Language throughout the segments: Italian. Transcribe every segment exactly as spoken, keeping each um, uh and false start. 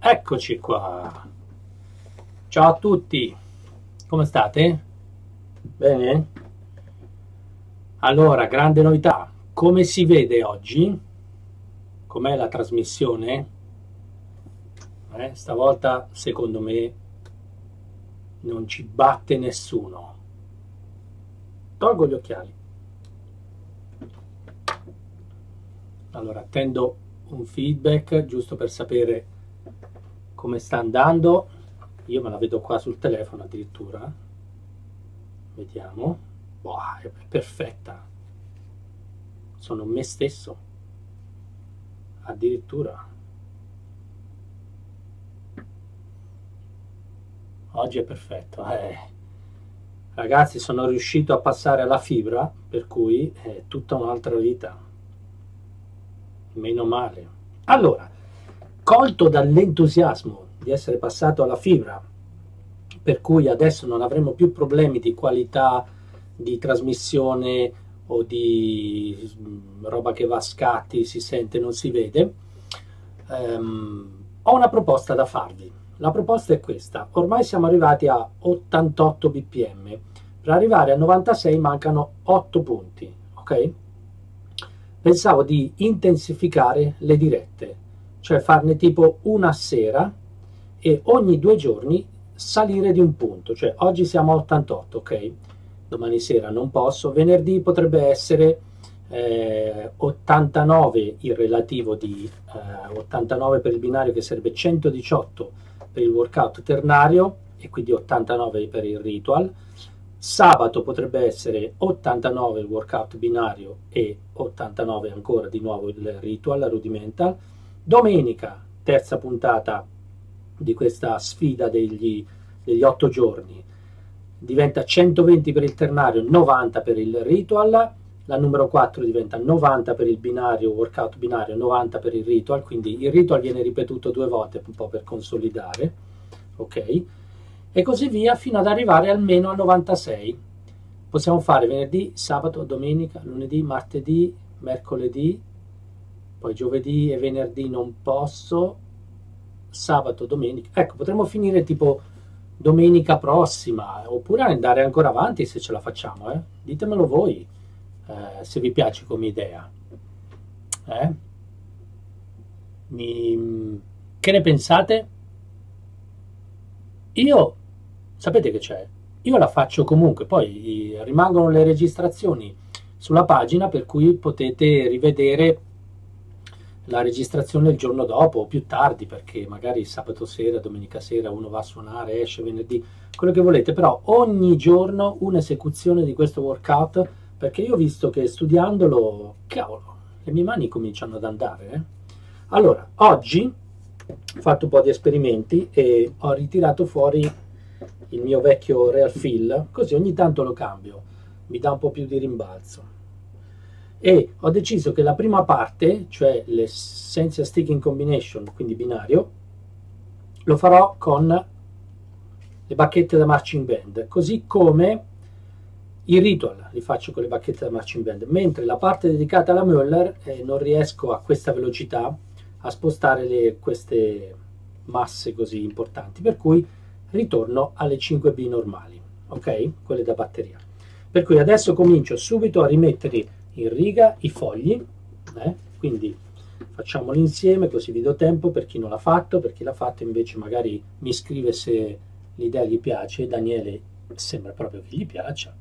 Eccoci qua. Ciao a tutti, come state? Bene? Allora, grande novità. Come si vede oggi? Com'è la trasmissione? Eh, stavolta, secondo me, non ci batte nessuno. Tolgo gli occhiali. Allora, attendo un feedback giusto per sapere come sta andando. Io me la vedo qua sul telefono addirittura. Vediamo. Boh, è perfetta. Sono me stesso. Addirittura. Oggi è perfetto. Eh. Ragazzi, sono riuscito a passare alla fibra, per cui è tutta un'altra vita. Meno male. Allora, colto dall'entusiasmo di essere passato alla fibra, per cui adesso non avremo più problemi di qualità di trasmissione o di roba che va a scatti, si sente, non si vede, ehm, ho una proposta da farvi. La proposta è questa: ormai siamo arrivati a ottantotto bpm, per arrivare a novantasei mancano otto punti, ok? Pensavo di intensificare le dirette, cioè farne tipo una a sera e ogni due giorni salire di un punto, cioè oggi siamo a ottantotto, ok? Domani sera non posso, venerdì potrebbe essere eh, ottantanove il relativo di eh, ottantanove per il binario, che sarebbe centodiciotto per il workout ternario e quindi ottantanove per il ritual. Sabato potrebbe essere ottantanove il workout binario e ottantanove ancora di nuovo il ritual rudimental. Domenica, terza puntata di questa sfida degli, degli otto giorni, diventa centoventi per il ternario, novanta per il ritual. La numero quattro diventa novanta per il binario, workout binario, novanta per il ritual, quindi il ritual viene ripetuto due volte un po' per consolidare, ok? E così via fino ad arrivare almeno a novantasei. Possiamo fare venerdì, sabato, domenica, lunedì, martedì, mercoledì, poi giovedì e venerdì non posso, sabato, domenica. Ecco, potremmo finire tipo domenica prossima, oppure andare ancora avanti se ce la facciamo, eh? Ditemelo voi, eh, se vi piace come idea. Eh? Mi... Che ne pensate? Io, sapete che c'è? Io la faccio comunque, poi rimangono le registrazioni sulla pagina, per cui potete rivedere la registrazione il giorno dopo o più tardi, perché magari sabato sera, domenica sera uno va a suonare, esce venerdì, quello che volete, però ogni giorno un'esecuzione di questo workout, perché io ho visto che studiandolo, cavolo, le mie mani cominciano ad andare. Eh? Allora, oggi ho fatto un po' di esperimenti e ho ritirato fuori il mio vecchio Real Feel, così ogni tanto lo cambio, mi dà un po' più di rimbalzo. E ho deciso che la prima parte, cioè l'Essential Sticking Combination, quindi binario, lo farò con le bacchette da marching band, così come i ritual li faccio con le bacchette da marching band, mentre la parte dedicata alla Möller eh, non riesco a questa velocità a spostare le, queste masse così importanti, per cui ritorno alle cinque B normali, ok? Quelle da batteria. Per cui adesso comincio subito a rimettere in riga i fogli, eh? Quindi facciamoli insieme così vi do tempo per chi non l'ha fatto, per chi l'ha fatto invece magari mi scrive se l'idea gli piace. Daniele sembra proprio che gli piaccia.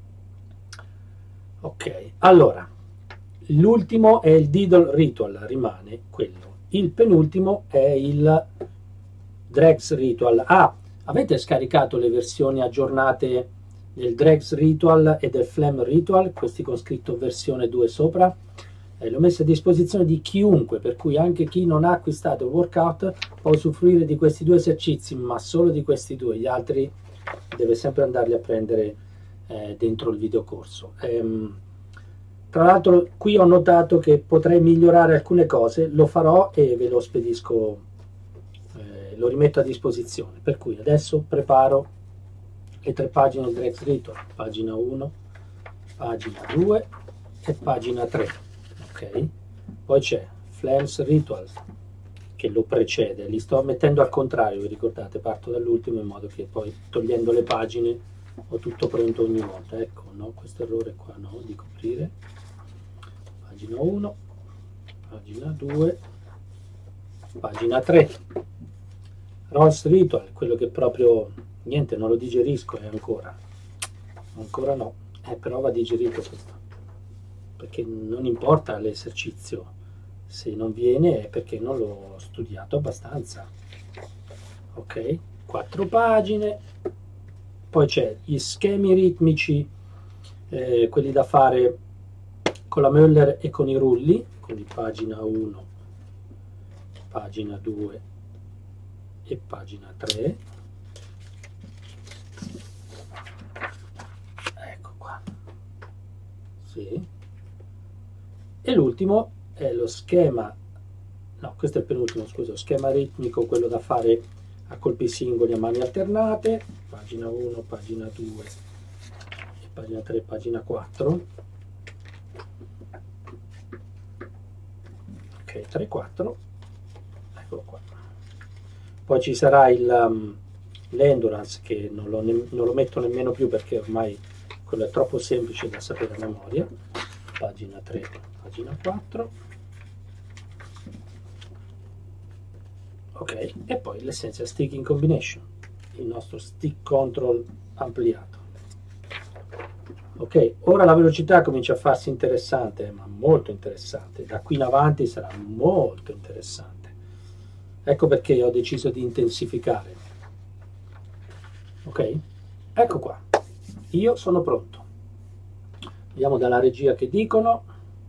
Ok, allora l'ultimo è il Diddle Ritual, rimane quello. Il penultimo è il Dregs Ritual. Ah, avete scaricato le versioni aggiornate del Dregs Ritual e del Phlegm Ritual, questi con scritto versione due sopra? Eh, le ho messe a disposizione di chiunque, per cui anche chi non ha acquistato il workout può usufruire di questi due esercizi, ma solo di questi due, gli altri deve sempre andarli a prendere eh, dentro il videocorso. Ehm, tra l'altro qui ho notato che potrei migliorare alcune cose, lo farò e ve lo spedisco, eh, lo rimetto a disposizione, per cui adesso preparo le tre pagine del Dregs Ritual, pagina uno, pagina due e pagina tre, ok? Poi c'è Phlegm Ritual, che lo precede. Li sto mettendo al contrario, vi ricordate, parto dall'ultimo in modo che poi togliendo le pagine ho tutto pronto ogni volta. Ecco, no, questo errore qua no, di coprire. Pagina uno, pagina due, pagina tre. Rolls Ritual, quello che proprio niente, non lo digerisco è ancora. Ancora no, eh, però va digerito questo. Perché non importa l'esercizio, se non viene è perché non l'ho studiato abbastanza. Ok, quattro pagine, poi c'è gli schemi ritmici, eh, quelli da fare con la Möller e con i rulli, quindi pagina uno, pagina due e pagina tre. Ecco qua, sì. E l'ultimo è lo schema, no, questo è il penultimo, scusa, schema ritmico, quello da fare a colpi singoli a mani alternate, pagina uno, pagina due, e pagina tre, pagina quattro. Ok, tre, quattro, eccolo qua. Poi ci sarà il um, l'endurance, che non lo, non lo metto nemmeno più perché ormai quello è troppo semplice da sapere a memoria. Pagina tre, pagina quattro. Ok, e poi l'Essential Sticking Combination, il nostro stick control ampliato. Ok, ora la velocità comincia a farsi interessante, ma molto interessante. Da qui in avanti sarà molto interessante. Ecco perché ho deciso di intensificare. Ok, ecco qua. Io sono pronto. Vediamo dalla regia che dicono.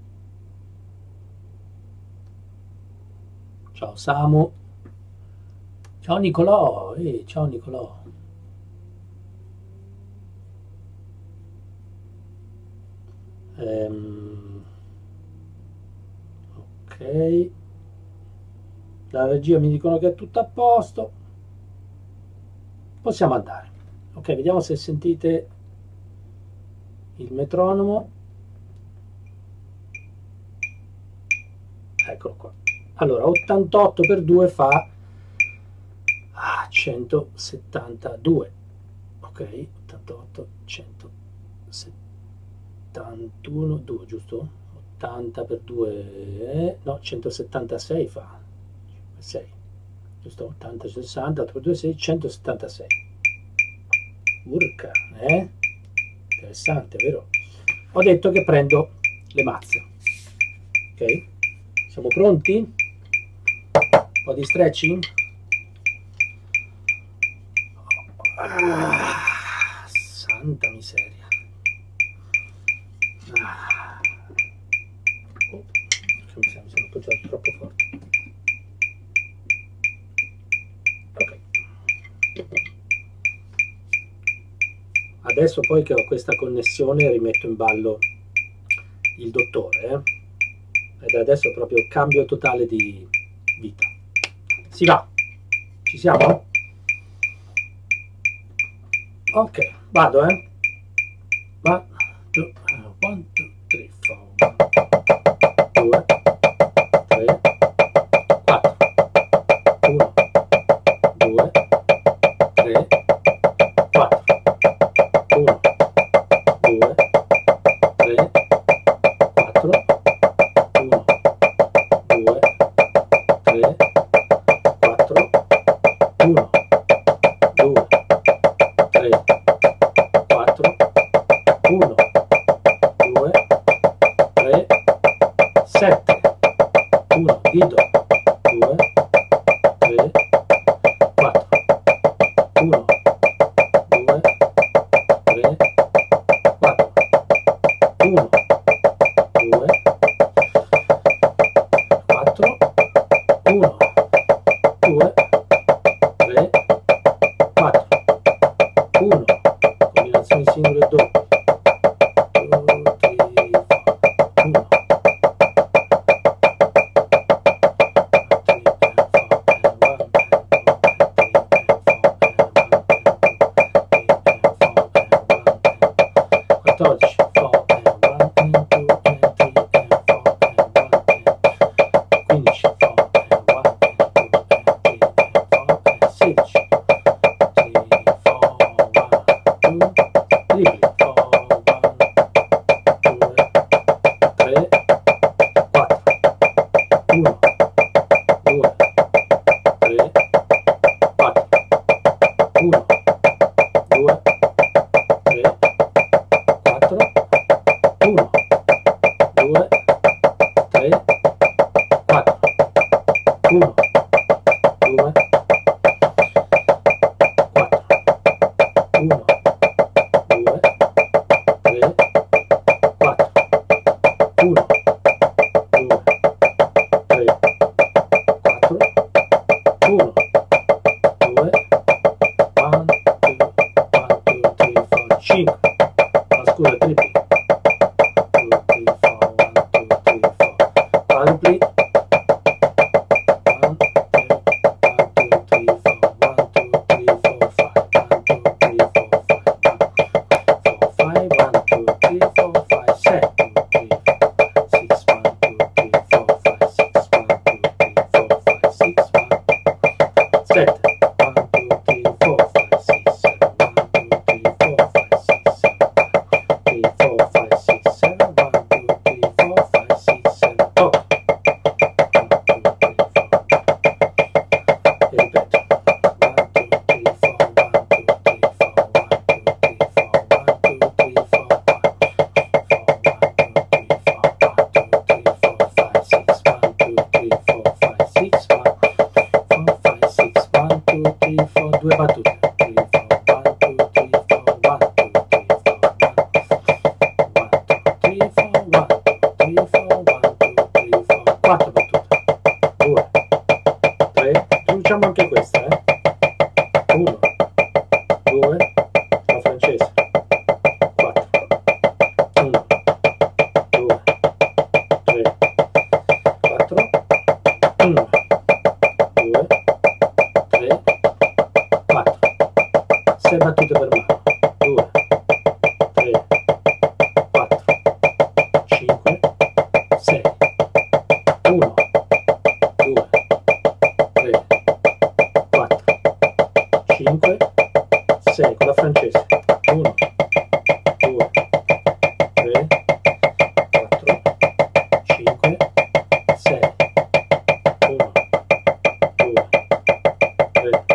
Ciao Samu. Ciao Nicolò. Eh, ciao Nicolò. Ehm, ok. La regia mi dicono che è tutto a posto. Possiamo andare. Ok, vediamo se sentite il metronomo. Eccolo qua. Allora, ottantotto per due fa ah, centosettantadue. Ok, ottantotto, centosettantuno, due, giusto? ottanta per due, no, centosettantasei fa. sei, giusto? ottanta, sessanta, otto per due, sei, centosettantasei. Urca, eh? Interessante, vero? Ho detto che prendo le mazze. Ok? Siamo pronti? Un po' di stretching? Ah, santa miseria. Ah. Oh, mi sono appoggiato troppo forte. Ok. Adesso poi che ho questa connessione rimetto in ballo il dottore, eh? Ed adesso proprio cambio totale di vita. Si va? Ci siamo? Ok, vado, eh? One, two, one, two, three, four. Due, tre, quattro. Uno, due, tre, quattro. Uno, due, tre, quattro. Uno, due, tre, quattro. Uno, due, tre, quattro, uno, due, tre, sette, uno, dito, due, tre, quattro, uno, due, tre, quattro, uno, due, quattro, uno, due, tre, quattro. uno, due, tre, quattro, uno, due, tre, quattro, uno, due, one, two, one, two, three, four, cinque, la scusa tripli, two, three, four, one, two, three, four, quadrupli, due battute, quattro battute, due, tre, facciamo anche questa, eh? uno, due, la francese, quattro, uno, due, tre, quattro, uno, due, tre, quattro, sei battute per mano, due, tre, quattro, cinque, sei, uno, due, tre, quattro, cinque, sei, con la francese, uno, due, tre, quattro, cinque, sei, uno, due, tre,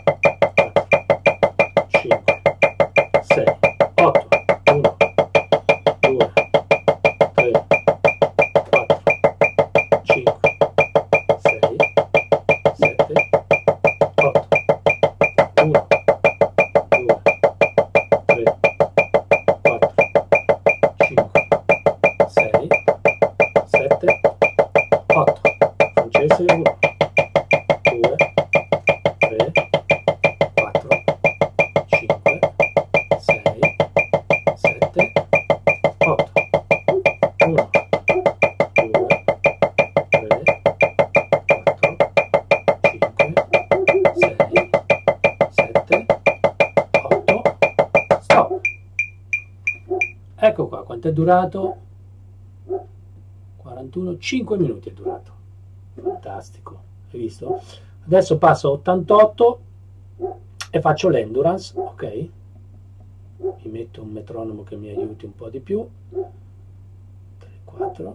cinque, sei, otto, uno, due, tre, quattro, cinque, sei, sette, otto, uno, due, tre, quattro, cinque, sei, sette, otto, francese uno, due, tre, quattro, cinque, sei, sette, otto, uno, due, tre, quattro, cinque, sei, sette, otto, stop. Ecco qua quanto è durato, quarantuno, cinque minuti è durato, fantastico, hai visto? Adesso passo a ottantotto e faccio l'endurance, ok? Mi metto un metronomo che mi aiuti un po' di più, tre, quattro,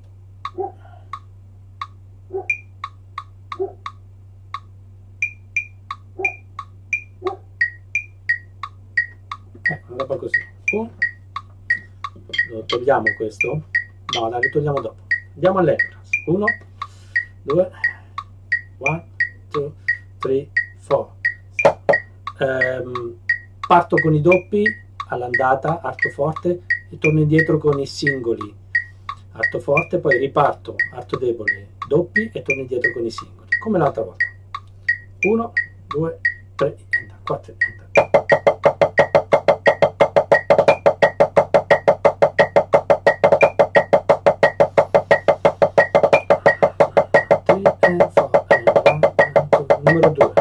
ecco, una roba così, uh. Lo togliamo questo? No, la ritogliamo dopo, andiamo all'endurance, uno, due, one, two, three, four. Um, parto con i doppi all'andata, arto forte, e torno indietro con i singoli, arto forte, poi riparto, arto debole, doppi e torno indietro con i singoli, come l'altra volta. uno, due, tre, quattro, numero due.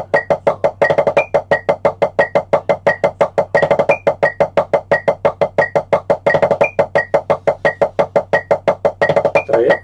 tre,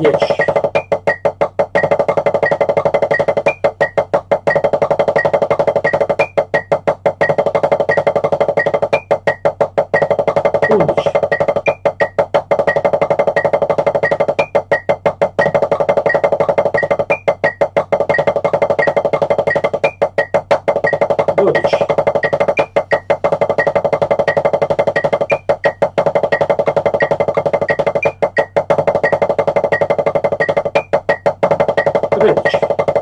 dieci, undici, dodici, tredici,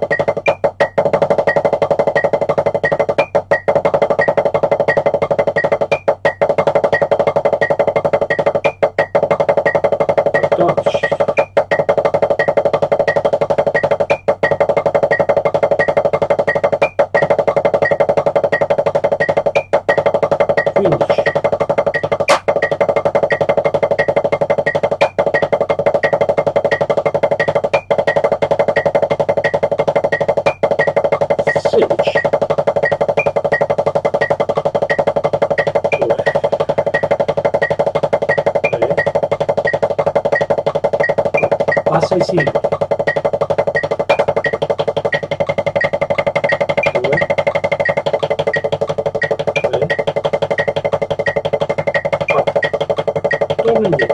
quattordici, quindici, sedici, due, tre, passa ai singoli, due, tre, quattro, torno indietro,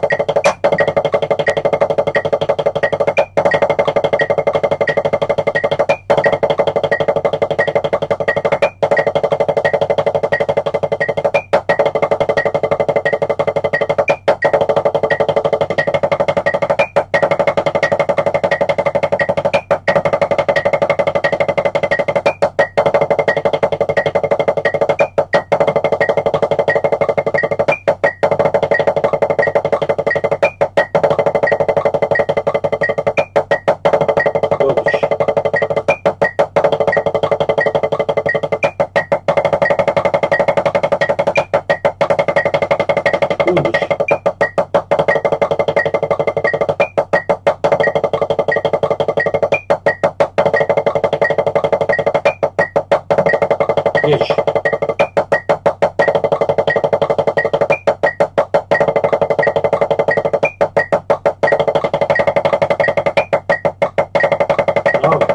dodici, undici, dieci, nove,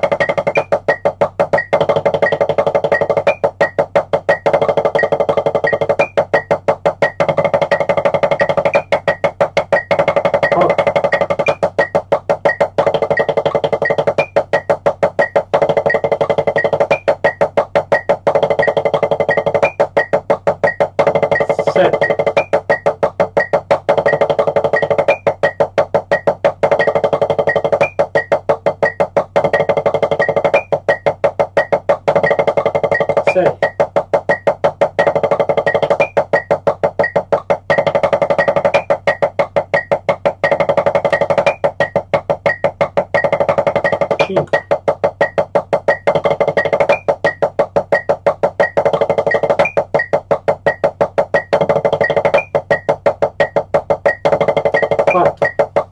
otto, sette, sei, cinque, quattro,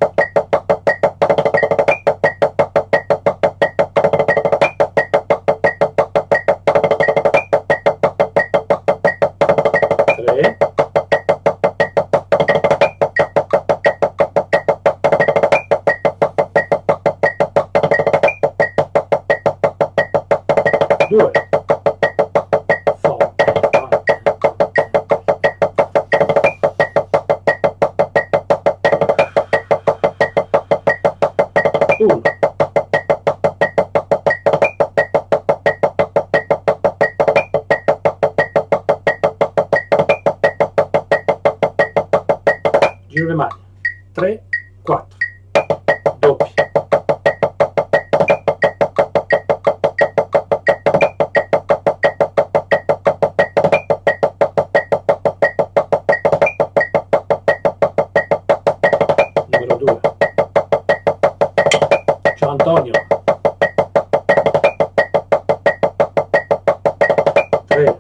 tre, due, forte, forte, uno, giro le mani, tre, quattro, doppi, numero due, ciao Antonio, tre,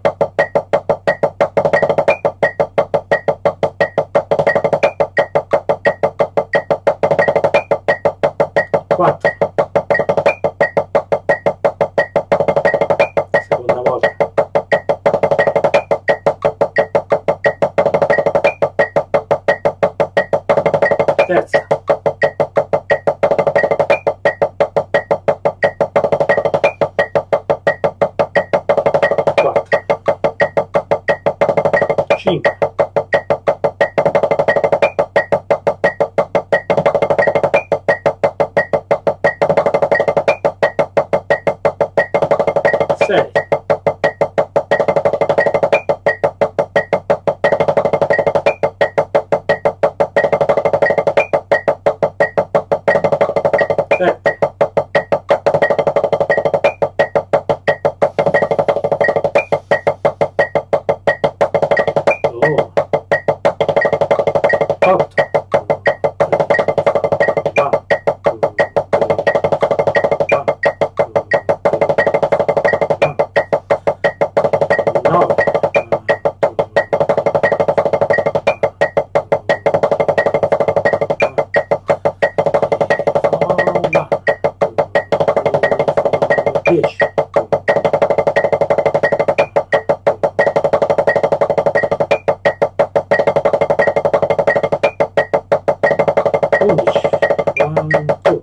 undici, one, two,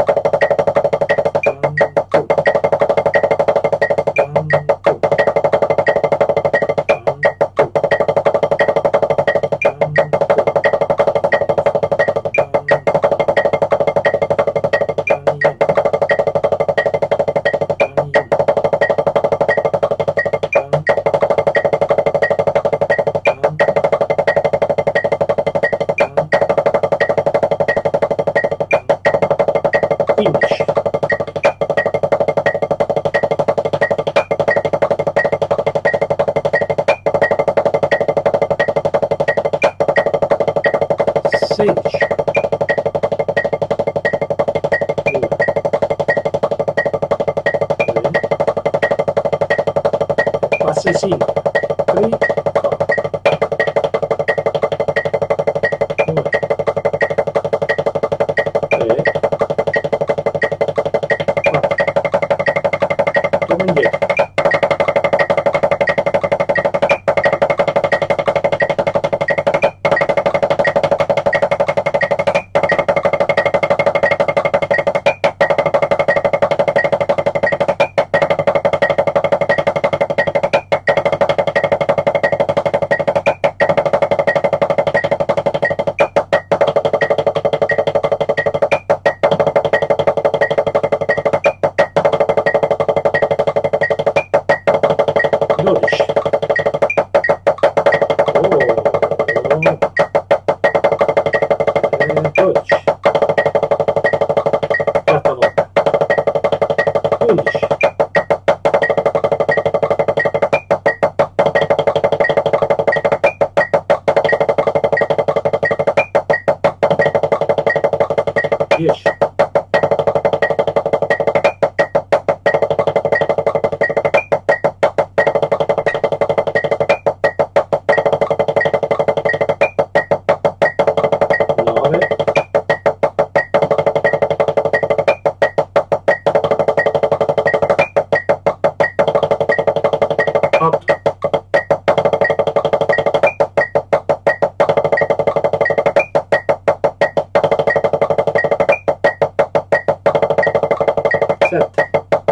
sessing, three, four, due, tre, quattro, torno indietro, dodici, oh, dodici, quarta volta, undici, dieci, otto, sette,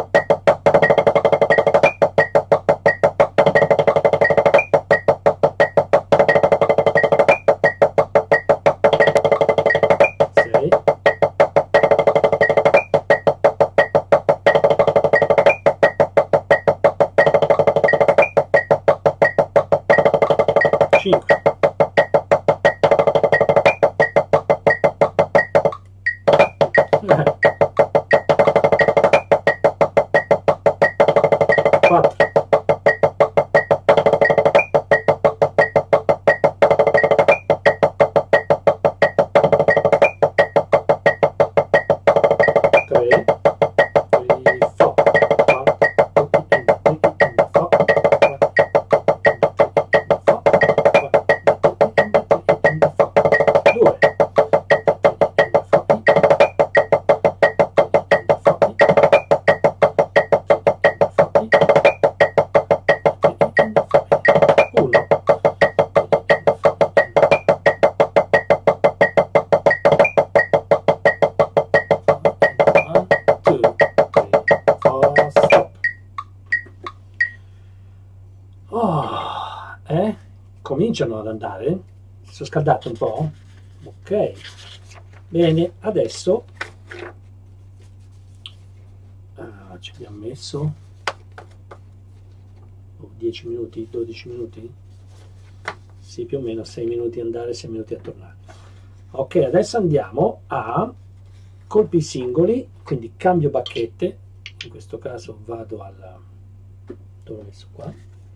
sei, cinque, quattro, tre, oh, eh? Cominciano ad andare, si sono scaldate un po', ok, bene, adesso uh, ci abbiamo messo oh, dieci minuti, dodici minuti, sì, più o meno sei minuti andare, sei minuti a tornare. Ok, adesso andiamo a colpi singoli, quindi cambio bacchette, in questo caso vado al, dove ho messo qua,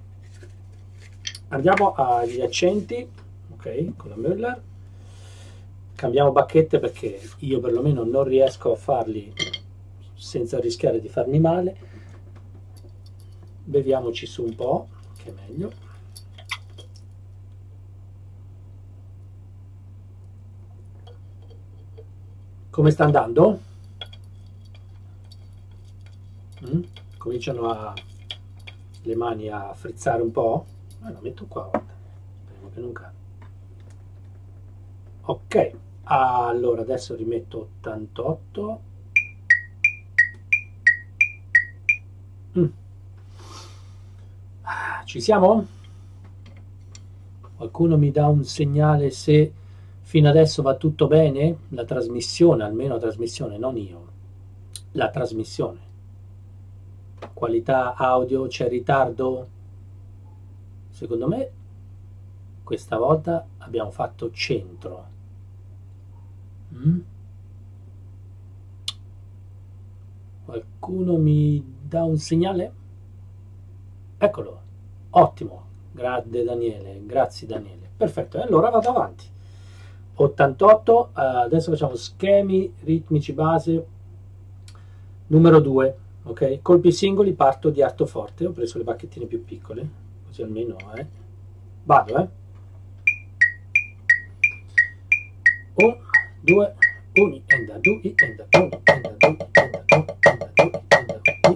andiamo agli accenti, ok, con la Müller, cambiamo bacchette perché io perlomeno non riesco a farli senza rischiare di farmi male, beviamoci su un po', che è meglio. Come sta andando? Mm? Cominciano a, le mani a frizzare un po'? Ah, la metto qua, guarda. Speriamo che non cade. Ok, Allora, adesso rimetto ottantotto. Mm. Ci siamo? Qualcuno mi dà un segnale se fino adesso va tutto bene? La trasmissione, almeno la trasmissione, non io. La trasmissione. Qualità audio, c'è ritardo? Secondo me questa volta abbiamo fatto centro. Mm? Qualcuno mi dà un segnale? Eccolo, ottimo, grande Daniele, grazie Daniele. Perfetto, e allora vado avanti. ottantotto, eh, adesso facciamo schemi ritmici base numero due, ok? Colpi singoli, parto di arto forte, ho preso le bacchettine più piccole, così almeno, eh. Vado, eh. Un, due, uni, and a due, and a two, and a due, and a two, and a due, and a due,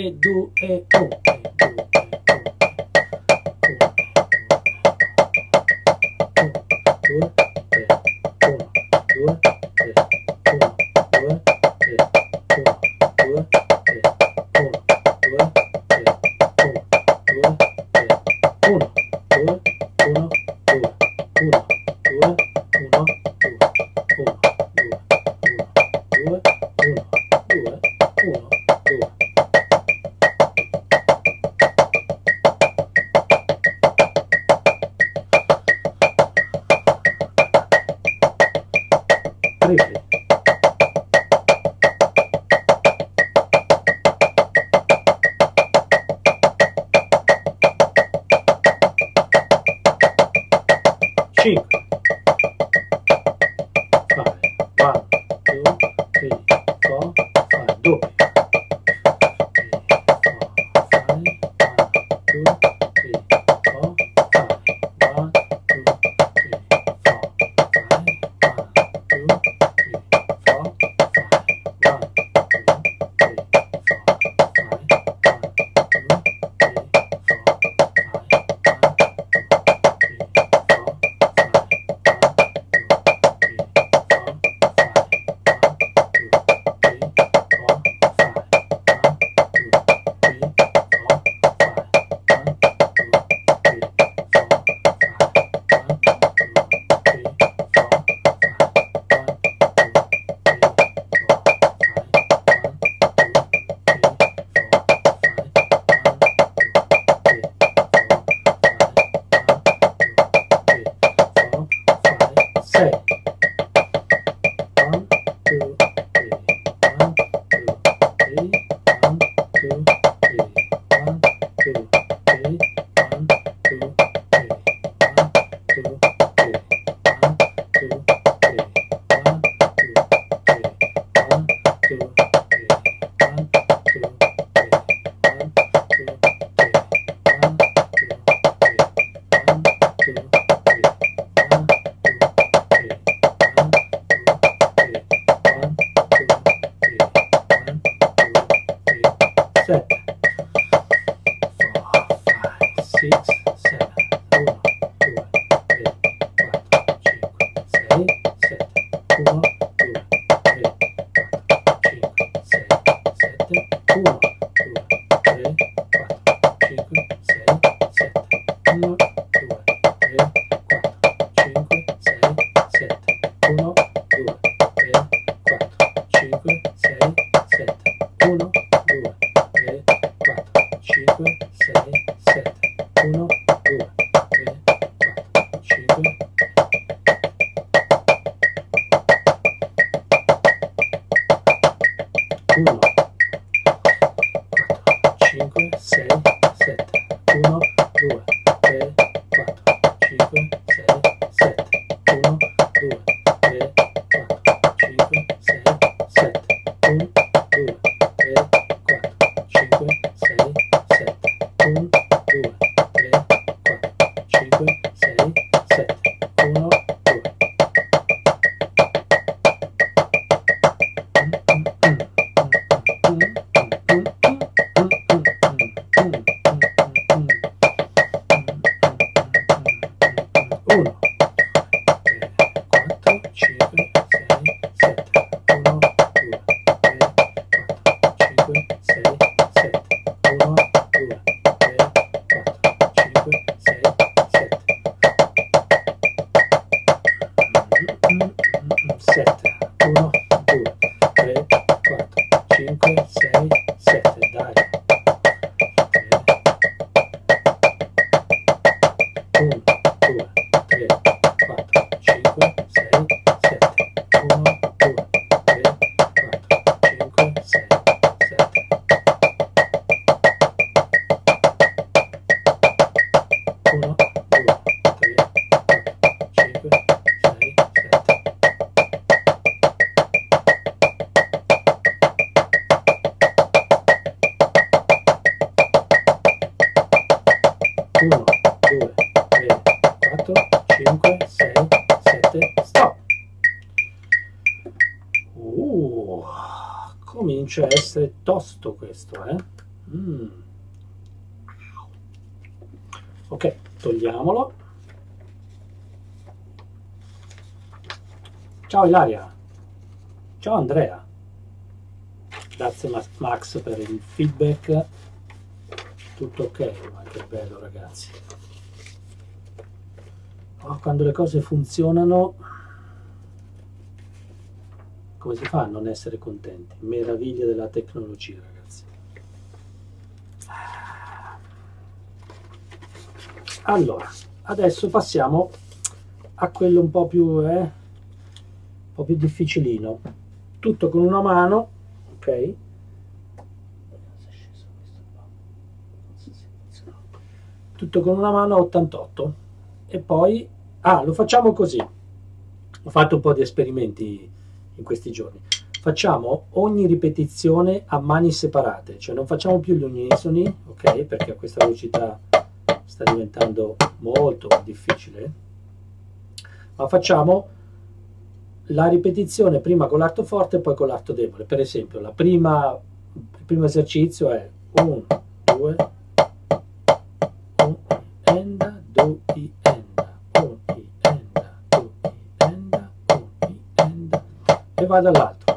tre, due, uno. cinque. Comincia a essere tosto questo, eh? Mm. Ok, togliamolo. Ciao Ilaria. Ciao Andrea. Grazie Max per il feedback. Tutto ok, ma che bello ragazzi. Oh, quando le cose funzionano, come si fa a non essere contenti? Meraviglia della tecnologia, ragazzi. Allora, adesso passiamo a quello un po' più, eh, un po' più difficilino. Tutto con una mano, ok? Tutto con una mano a ottantotto. E poi, ah, lo facciamo così. Ho fatto un po' di esperimenti in questi giorni. Facciamo ogni ripetizione a mani separate, cioè non facciamo più gli unisoni, ok? Perché a questa velocità sta diventando molto difficile, ma facciamo la ripetizione prima con l'arto forte e poi con l'arto debole. Per esempio, la prima, il primo esercizio è uno, due, uno, enda, due, enda, uno, enda, due, enda, uno, enda, e vado all'altro.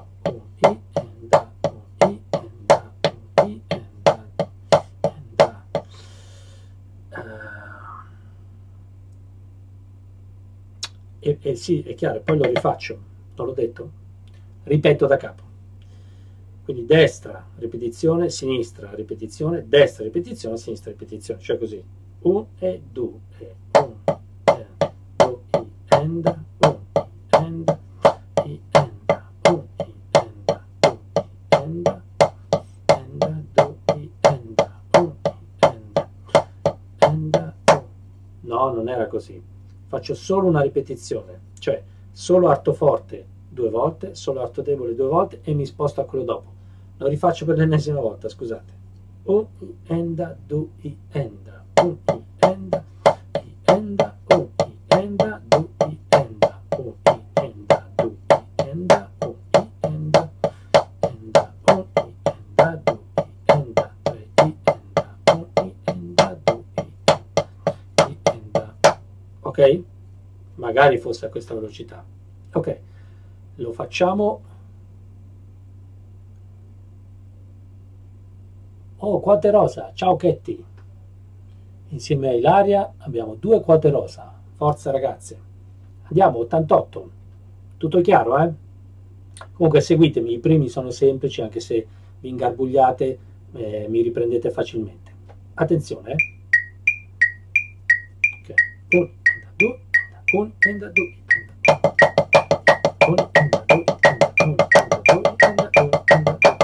E, e sì, è chiaro, poi lo rifaccio, non l'ho detto? Ripeto da capo. Quindi destra, ripetizione, sinistra, ripetizione, destra, ripetizione, sinistra, ripetizione, cioè così. Un e due, e un, e due, i, enda, un, i, enda, i, enda, un, i, enda, due, i, enda, enda, due, i, enda, un, i, enda, enda, un. No, non era così. Faccio solo una ripetizione, cioè solo arto forte due volte, solo arto debole due volte e mi sposto a quello dopo. Lo rifaccio per l'ennesima volta, scusate. Un, i, enda, due, i, enda, un, i, enda, i, enda, un, i, enda, due, i, enda, un, i, enda, due, i, enda, un, i, enda, enda, un, i, enda, due, i, enda, tre, i, enda, un, i, enda, due, i, enda. Ok? Magari fosse a questa velocità. Ok, lo facciamo. Oh, quote rosa, ciao Ketty. Insieme a Ilaria abbiamo due quote rosa. Forza ragazze. Andiamo, ottantotto. Tutto chiaro, eh? Comunque seguitemi, i primi sono semplici, anche se vi ingarbugliate, eh, mi riprendete facilmente. Attenzione, eh? Ok, un, due, un, enda, due, un, enda, due, enda, un, enda, due, enda, un, enda, due,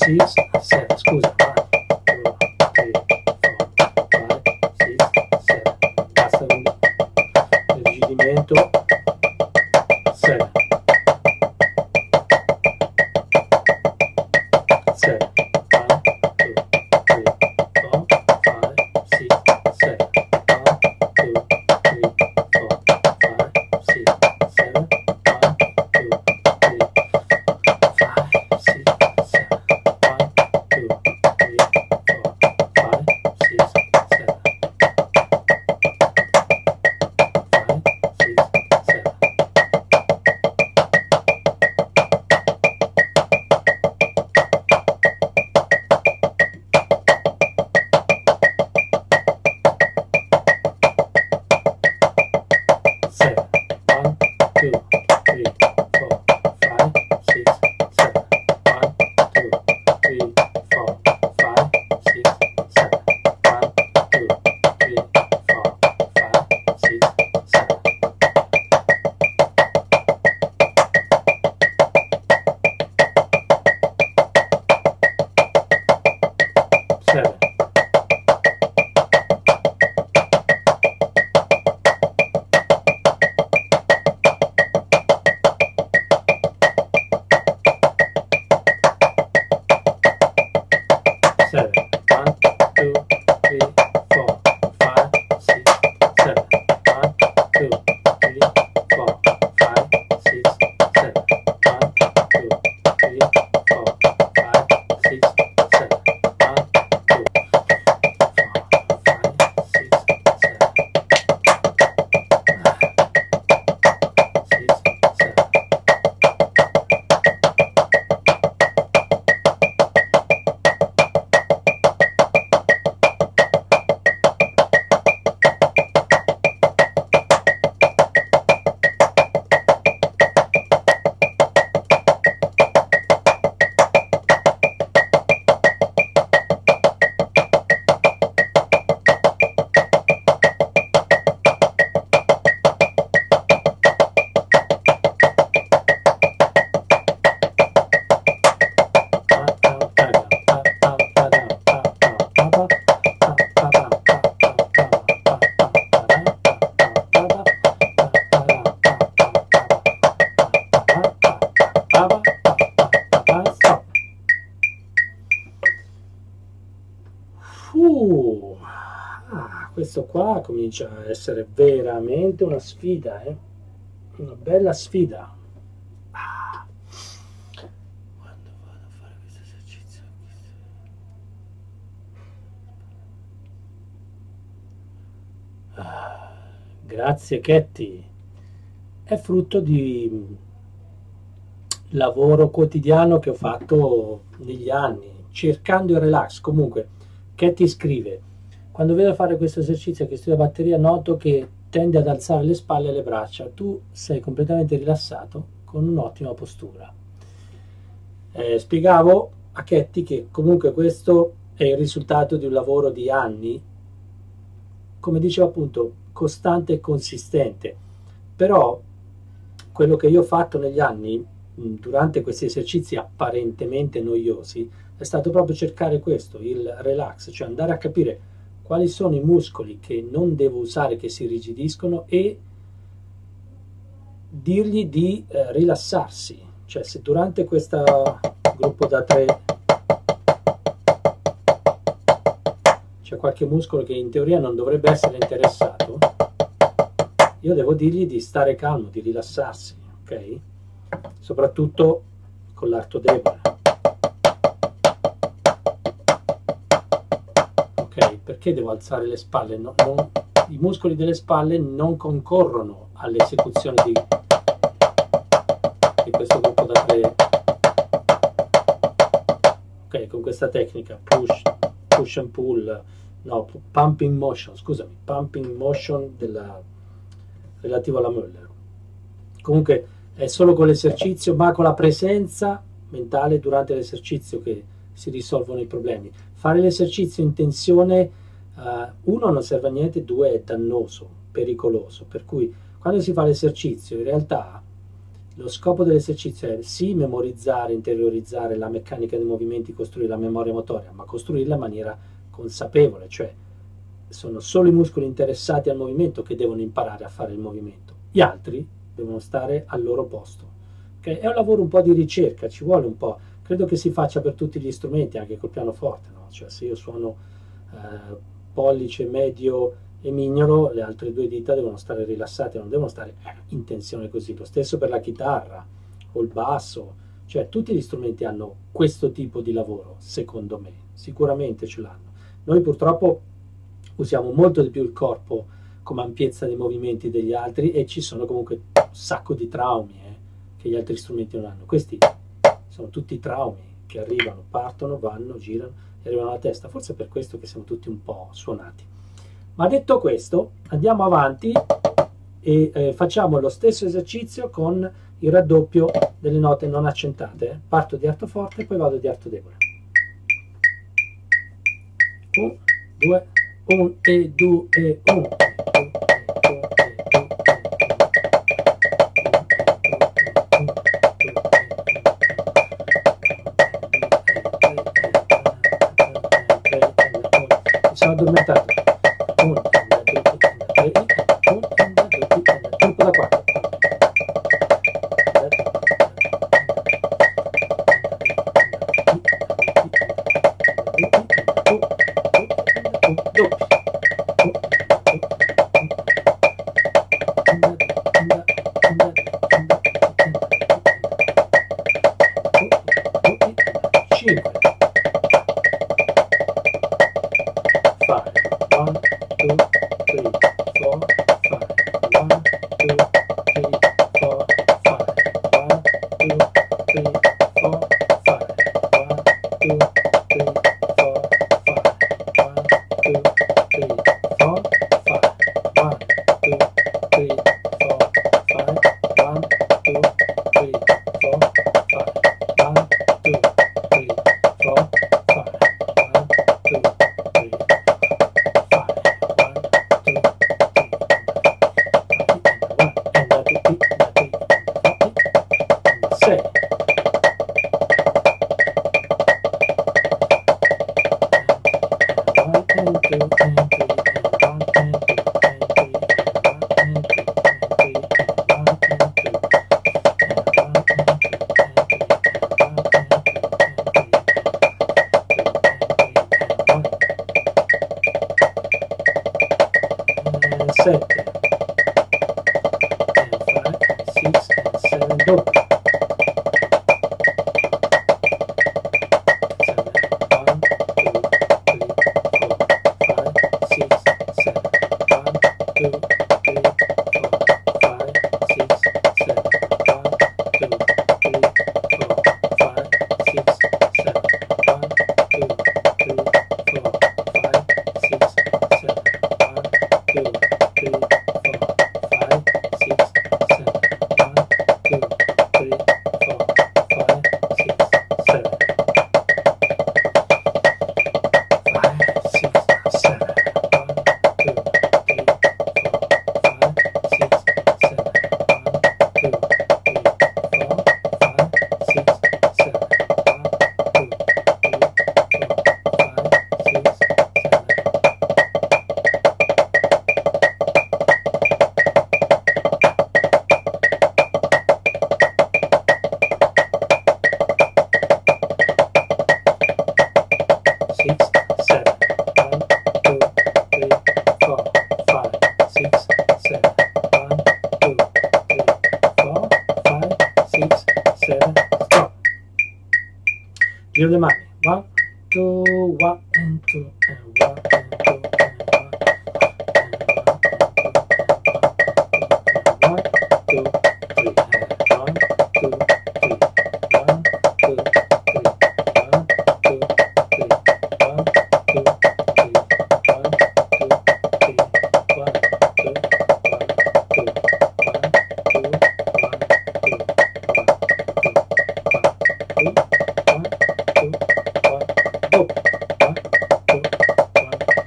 six, seven, scusa, one, two, three, four, five, six, seven, basta l'irrigidimento, seven, seven, one, two, three, four, five, six, seven, one, two, three, four, five, six, seven, one, two, three, five, six, seven, one, two, three, four, five, six, seven, five, six, seven. Seven, one, two, three, four, five, six, seven, one, two, three, four, five, six, seven, one, two, three, four, five, six, seven. Seven. Seven, one, two, three, four, five, six, seven, one, two, three, four, five, six, seven, one, two, three, four, five, six, seven, one, two, four, five, six, seven, six, seven. Uh, ah, questo qua comincia a essere veramente una sfida, eh? Una bella sfida. Ah. Quando vado a fare questo esercizio, ah, grazie Ketty, è frutto di lavoro quotidiano che ho fatto negli anni, cercando il relax. Comunque, Ketty scrive: quando vedo fare questo esercizio che studia batteria noto che tende ad alzare le spalle e le braccia. Tu sei completamente rilassato con un'ottima postura. Eh, spiegavo a Ketty che comunque questo è il risultato di un lavoro di anni, come dicevo appunto, costante e consistente. Però quello che io ho fatto negli anni, durante questi esercizi apparentemente noiosi, è stato proprio cercare questo, il relax, cioè andare a capire quali sono i muscoli che non devo usare, che si irrigidiscono, e dirgli di eh, rilassarsi. Cioè, se durante questo gruppo da tre c'è qualche muscolo che in teoria non dovrebbe essere interessato, io devo dirgli di stare calmo, di rilassarsi, ok? Soprattutto con l'arto debole. Ok, perché devo alzare le spalle? No, non, i muscoli delle spalle non concorrono all'esecuzione di, di questo gruppo da tre. Ok, con questa tecnica push, push and pull, no, pumping motion, scusami, pumping motion della, relativo alla Müller. Comunque è solo con l'esercizio, ma con la presenza mentale durante l'esercizio che si risolvono i problemi. Fare l'esercizio in tensione, uh, uno, non serve a niente, due, è dannoso, pericoloso. Per cui quando si fa l'esercizio in realtà Lo scopo dell'esercizio è sì memorizzare, interiorizzare la meccanica dei movimenti, costruire la memoria motoria, ma costruirla in maniera consapevole, cioè sono solo i muscoli interessati al movimento che devono imparare a fare il movimento, gli altri devono stare al loro posto. Okay? È un lavoro un po' di ricerca, ci vuole un po', credo che si faccia per tutti gli strumenti, anche col pianoforte, no? Cioè se io suono eh, pollice, medio e mignolo, le altre due dita devono stare rilassate, non devono stare in tensione così. Lo stesso per la chitarra o il basso, cioè tutti gli strumenti hanno questo tipo di lavoro, secondo me, sicuramente ce l'hanno. Noi purtroppo usiamo molto di più il corpo come ampiezza dei movimenti degli altri e ci sono comunque un sacco di traumi eh, che gli altri strumenti non hanno. Questi sono tutti traumi che arrivano, partono, vanno, girano e arrivano alla testa. Forse è per questo che siamo tutti un po' suonati. Ma detto questo, andiamo avanti e eh, facciamo lo stesso esercizio con il raddoppio delle note non accentate. Eh. Parto di arto forte e poi vado di arto debole. Un, due, un e due e un. Mi sono addormentato. uno, due, tre, tempo da quattro. Giro le mani, one, two, one, and two, and one, and two, and one, two, three, one, two, three, one, two, three, one, two, three, one, two, three, one, two, one, two, one, two, one, two, one, two, one, two, one, two, one,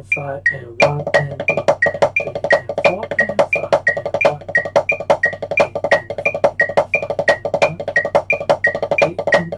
five and one and two, three and four and five and one, three and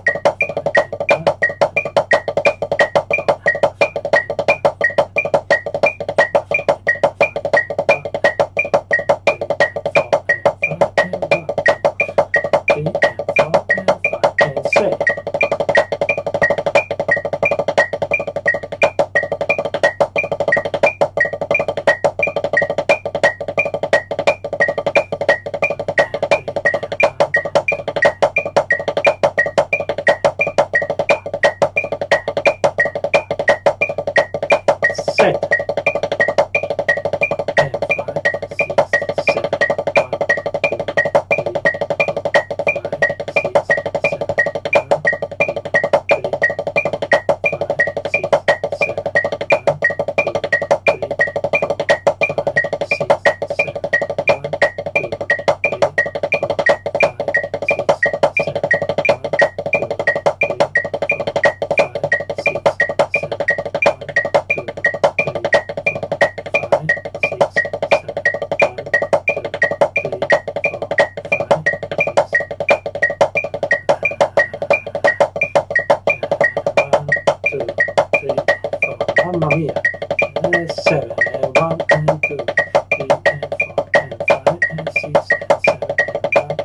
mamma mia, seven and one and two, three and four and five and six and seven and one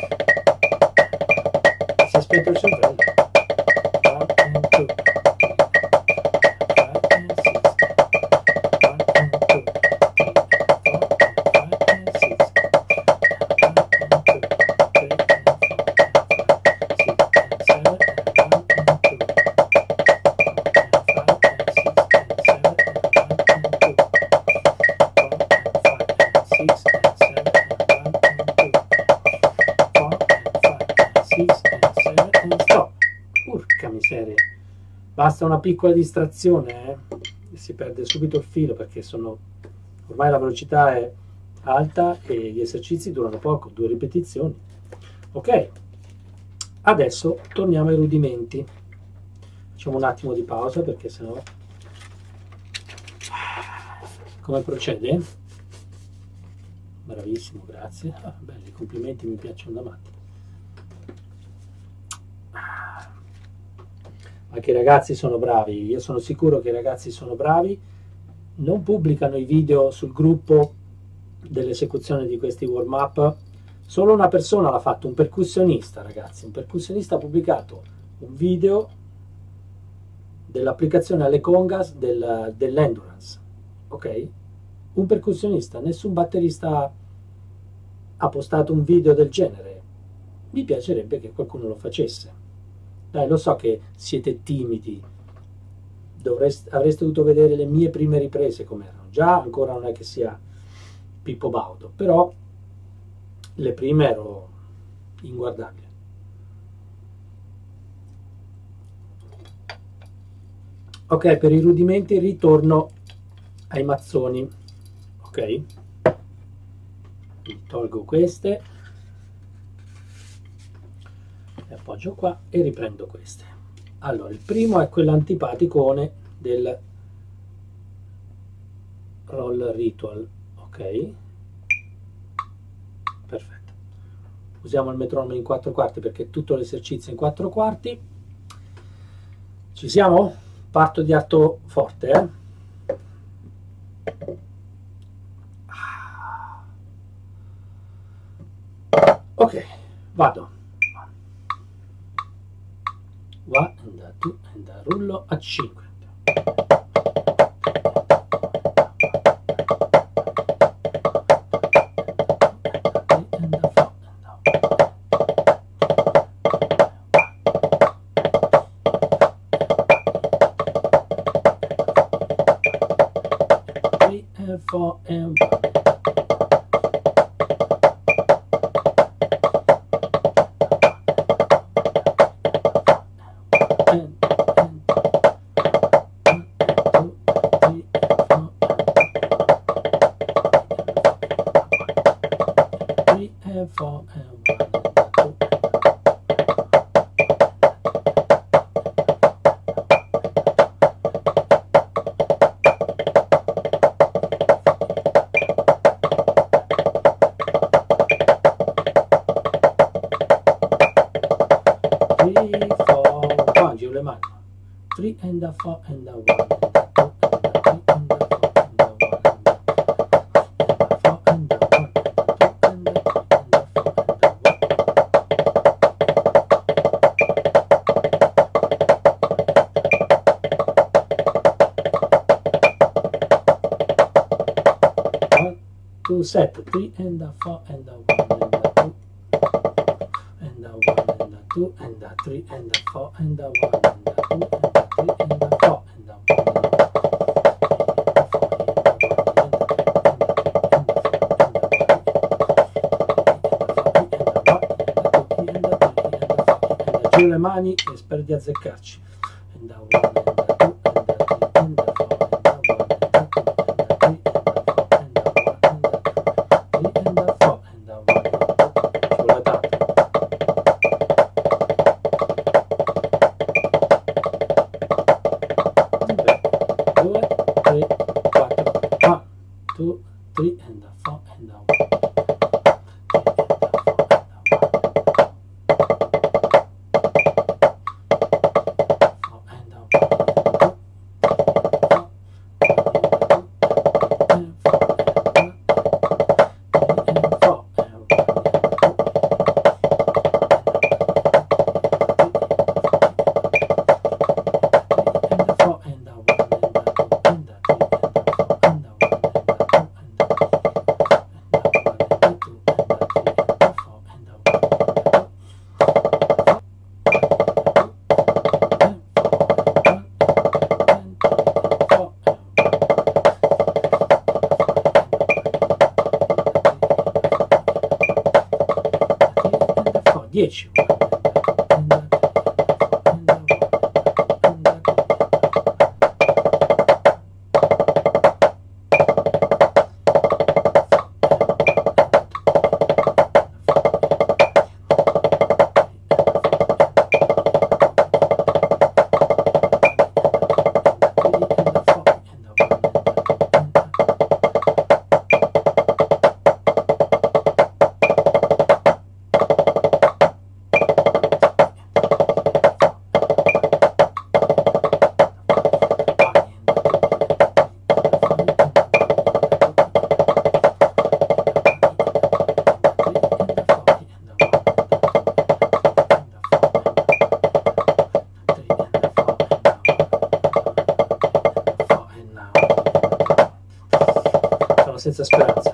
and si è spento il cervello. One and two, five and six, one and two, three and four and five and six, one and two, three and four and five, six and seven and one and two. Porca miseria, basta una piccola distrazione eh? E si perde subito il filo, perché sono ormai la velocità è alta e gli esercizi durano poco, due ripetizioni. Ok, adesso torniamo ai rudimenti. Facciamo un attimo di pausa, perché sennò come procede? Bravissimo, grazie. Ah, belli, complimenti, mi piacciono da matti. Anche i ragazzi sono bravi, io sono sicuro che i ragazzi sono bravi, non pubblicano i video sul gruppo dell'esecuzione di questi warm up, solo una persona l'ha fatto, un percussionista, ragazzi, un percussionista ha pubblicato un video dell'applicazione alle congas del, dell'endurance, ok? Un percussionista, nessun batterista ha postato un video del genere. Mi piacerebbe che qualcuno lo facesse. Dai, lo so che siete timidi, dovreste, avreste dovuto vedere le mie prime riprese com'erano. Già ancora non è che sia Pippo Baudo, però le prime ero inguardabile. Ok, per i rudimenti ritorno ai mazzoni. Ok, tolgo queste e appoggio qua e riprendo queste. Allora, il primo è quell'antipaticone del Roll Ritual. Ok, perfetto. Usiamo il metronomo in quattro quarti perché tutto l'esercizio è in quattro quarti. Ci siamo? Parto di alto forte, eh? Ok, vado. Va, and tu, and rullo a cinque. Three and four and one. Four and one, two. three and a four and a one and a two and a three and a four and a one and a two and a three and a four and a one, two, set, three and a four and a one and a two and a one and a two and a three and a four and a one and a two and a three and a four and a one and a giù le mani e spero di azzeccarci. And a one and a two and a three and a four and a one and a two and a three and a four and a one and a three and a four and a one. Ci vuole tanto. Due, tre, quattro, one, two, three and a four and a one. dieci. Senza speranza.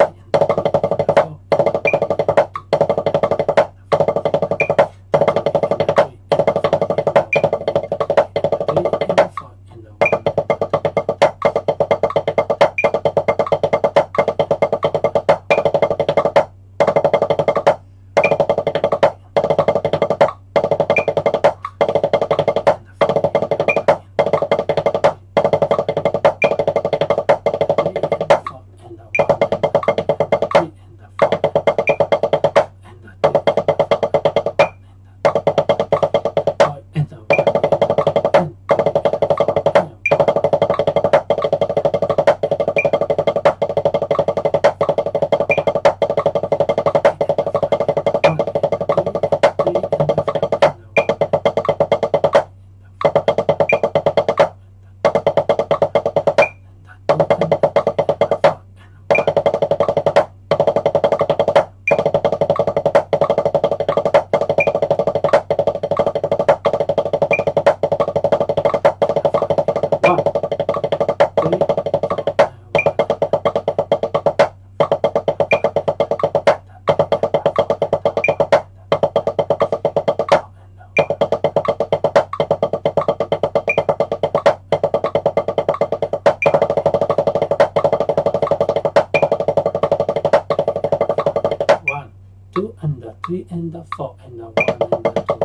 Two and a three and a four and a one and a two.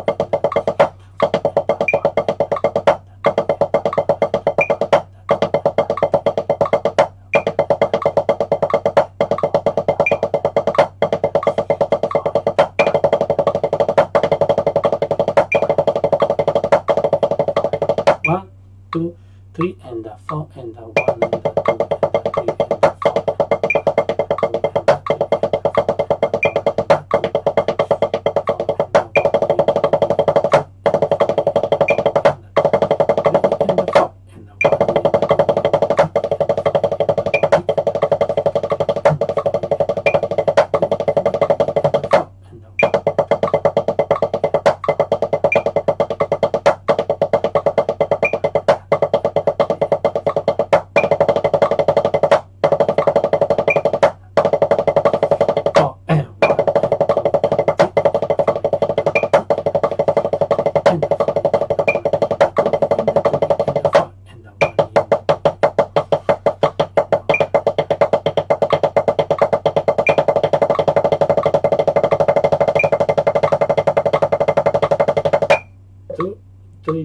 One, two, three and a four and a one and a two.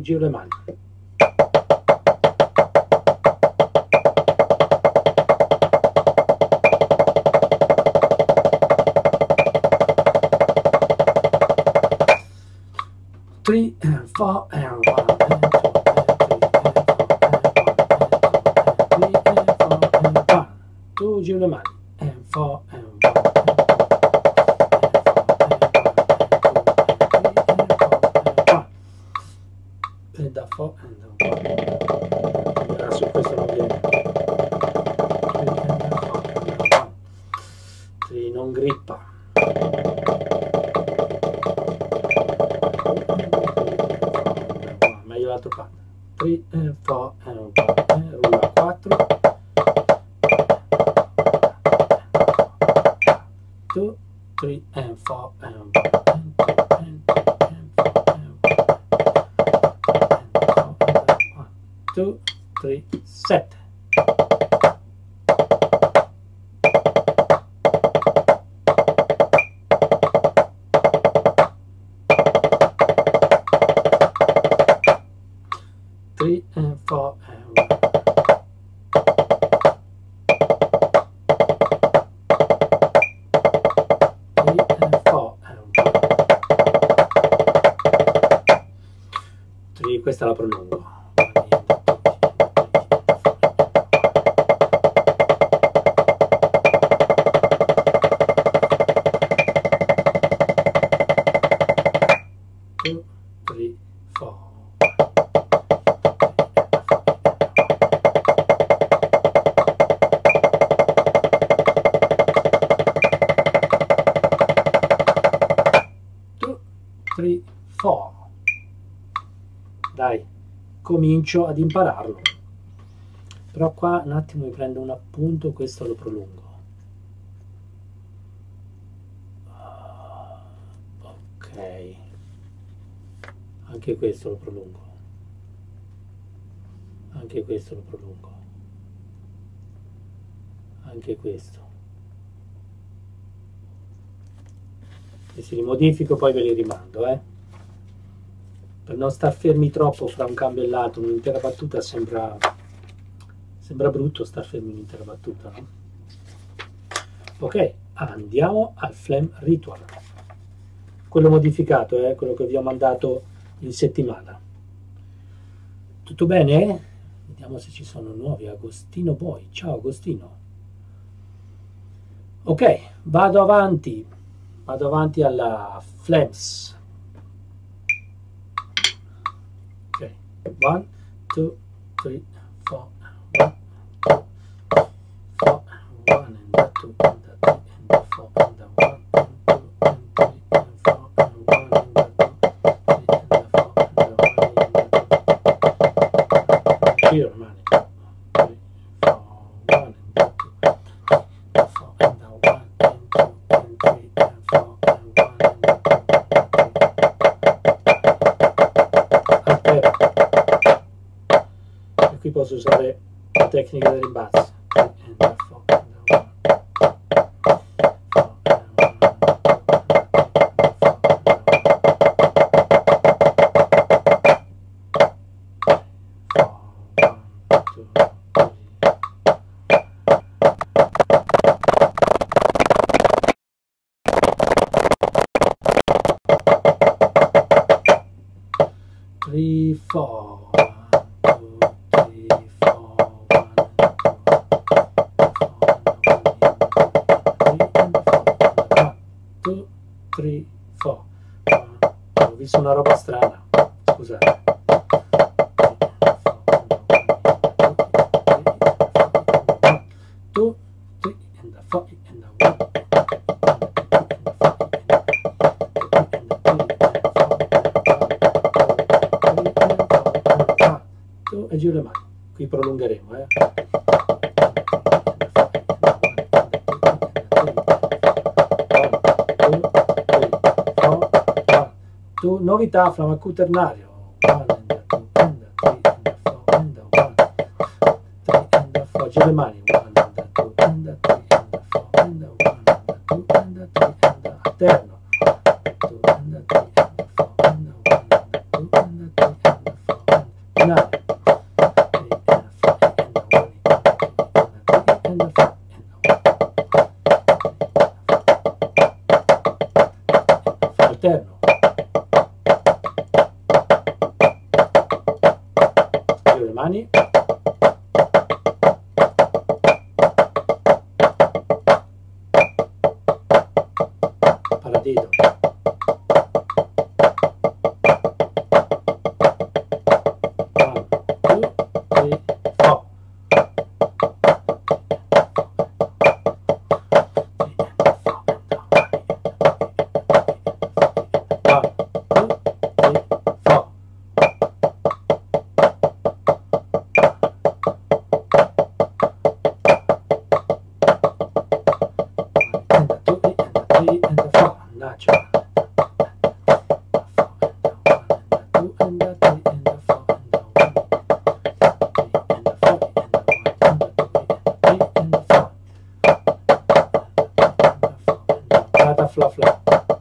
three, giro le mani. Three and four and one and two and three and four and one, two, giro le mani, and four and one, and da four and da one. Su questo non viene. three non grippa. Meglio l'altro parte. three and four and one, and rulla quattro. two, three and four and one, and two and three and four and one, two, three, seven. three and four and one. three and four and one. three, questa la prolungo. two, three, four. three, four. Dai, comincio ad impararlo. Però qua un attimo mi prendo un appunto, questo lo prolungo. Ok. Anche questo lo prolungo. Anche questo lo prolungo. Anche questo. E se li modifico poi ve li rimando, eh. Per non star fermi troppo fra un cambio e l'altro, un'intera battuta sembra sembra brutto star fermi un'intera battuta, no? Ok, andiamo al Phlegm Ritual, quello modificato, eh, quello che vi ho mandato in settimana. Tutto bene? Vediamo se ci sono nuovi. Agostino Boy, ciao Agostino. Ok, vado avanti. Vado avanti alla Phlegms. Ok, one, two, three, four, one, two, four, one, and the two, and the three, and the four, and the one, and two, and three, and four, and one, and the two, three, and the four, and the one, and the two. Giro, mani. three, four, one, and the two, the four, and the one, and two, and three, and four, and one, and the two, altero. E qui posso usare la tecnica del rimbalzo. three, and the four, and the one, four, and one, and the two, three, four, one, two, three, four, one, two, three, four. Ho visto una roba strana, scusate. two, three, and the four, and the one. E giù le mani, qui prolungheremo, eh. Tu, novità, Flama Quaternario. one and the two and the three and the four and the one, three and the four, giù le mani. one and the two and the three and the four and the one and the two and the three and the alterno. two and the three and the four and the one and the two and the three and the four. paradiso. Fla fla.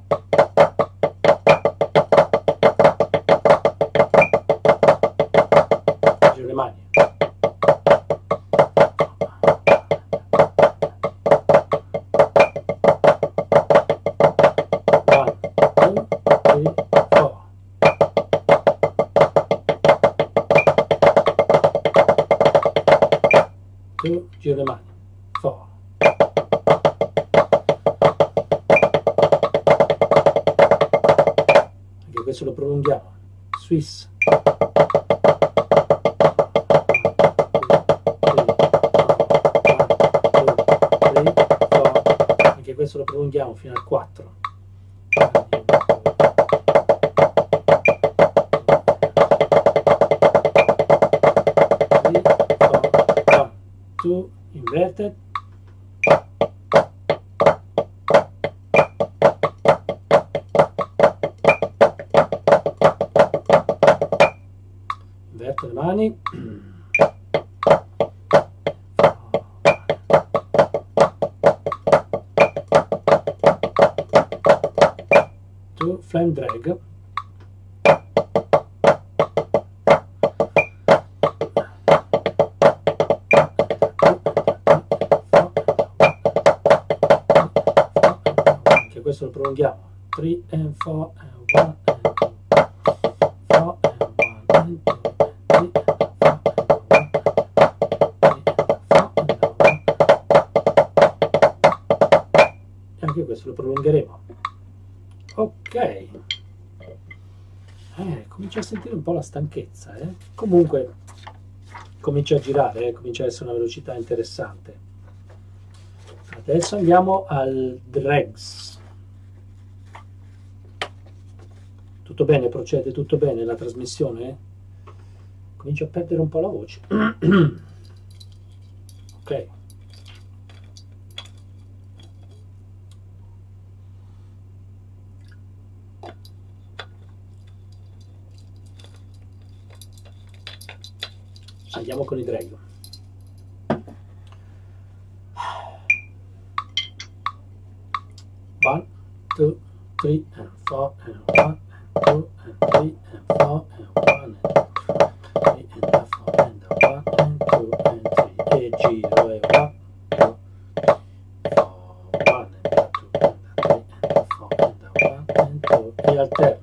Giù le mani. One, two, three, four. Two, giù le mani. Four. Questo lo prolunghiamo. Swiss. Anche questo lo prolunghiamo fino al quattro. one, two, inverted. Inverto le mani. Two, flame drag. Anche questo lo prolunghiamo. three and four and one and two. four and one and two. Anche questo lo prolungheremo. Ok, eh, comincia a sentire un po' la stanchezza, eh? Comunque comincia a girare, eh? Comincia a essere una velocità interessante. Adesso andiamo al dregs. Tutto bene? Procede tutto bene la trasmissione? Eh? Comincio a perdere un po' la voce. Ok. Andiamo con i drag. One, two, three, and four, and one, and two, and three, and four, and one, and three, and four, and one, and two, and three, e giro, e one, two, four, one, and two, and three, and four, and one, and two, e alterno.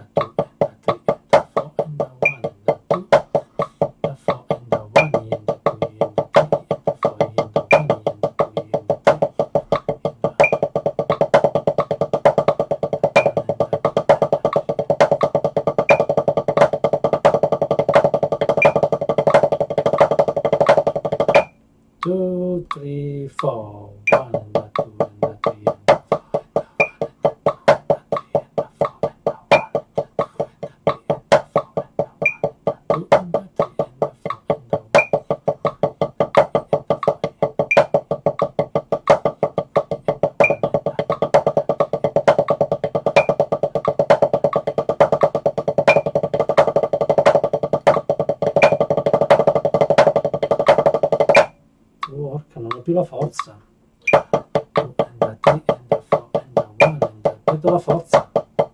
two, three, four, one and the two and the three and the four and the one and the two and the three and the four and the one. più la forza. two and a three and a four and a one and a... perdo la forza.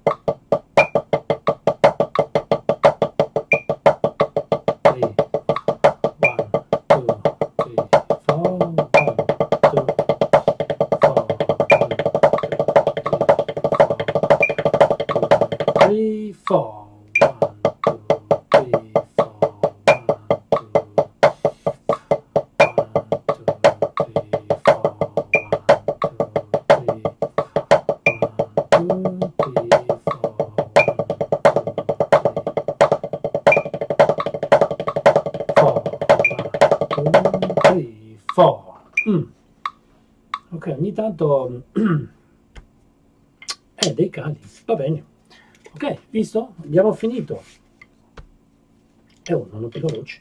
Three, four, one, two, three, four, Mm. Ok, ogni tanto è dei cali, va bene. Ok, visto? Abbiamo finito. E oh, non ho più veloce.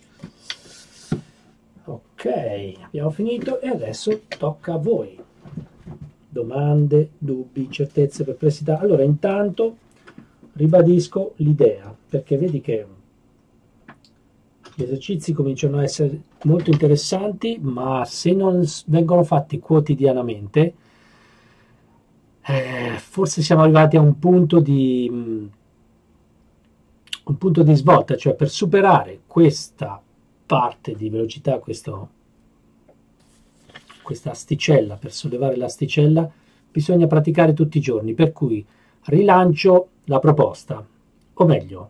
Ok, abbiamo finito e adesso tocca a voi. Domande, dubbi, certezze, perplessità. Allora, intanto ribadisco l'idea, perché vedi che gli esercizi cominciano a essere molto interessanti, ma se non vengono fatti quotidianamente, eh, forse siamo arrivati a un punto di un punto di svolta, cioè per superare questa parte di velocità, questo, questa asticella, per sollevare l'asticella, bisogna praticare tutti i giorni, per cui rilancio la proposta, o meglio,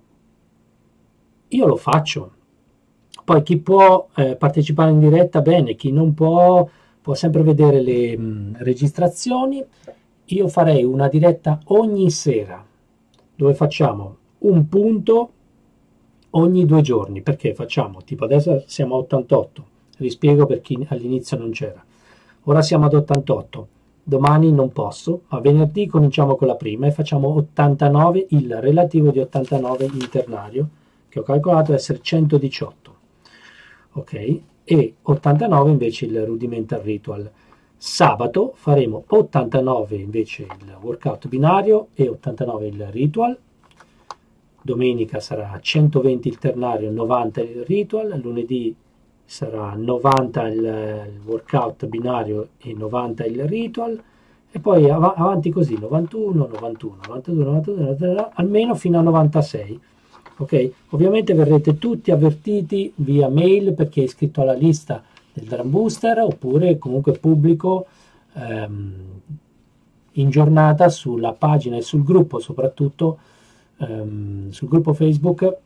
io lo faccio. Poi chi può eh, partecipare in diretta, bene, chi non può, può sempre vedere le mh, registrazioni. Io farei una diretta ogni sera, dove facciamo un punto ogni due giorni. Perché facciamo? Tipo adesso siamo a ottantotto, rispiego per chi all'inizio non c'era. Ora siamo ad ottantotto, domani non posso, ma venerdì cominciamo con la prima e facciamo ottantanove, il relativo di ottantanove internario, che ho calcolato essere centodiciotto. Ok, e ottantanove invece il rudimental ritual. Sabato faremo ottantanove invece il workout binario e ottantanove il ritual. Domenica sarà centoventi il ternario, novanta il ritual. Lunedì sarà novanta il, il workout binario e novanta il ritual. E poi av avanti così, novantuno, novantuno, novantadue, novantadue, novantadue, almeno fino a novantasei. Ok, ovviamente verrete tutti avvertiti via mail perché è iscritto alla lista del Drum Booster, oppure comunque pubblico ehm, in giornata sulla pagina e sul gruppo, soprattutto ehm, sul gruppo Facebook,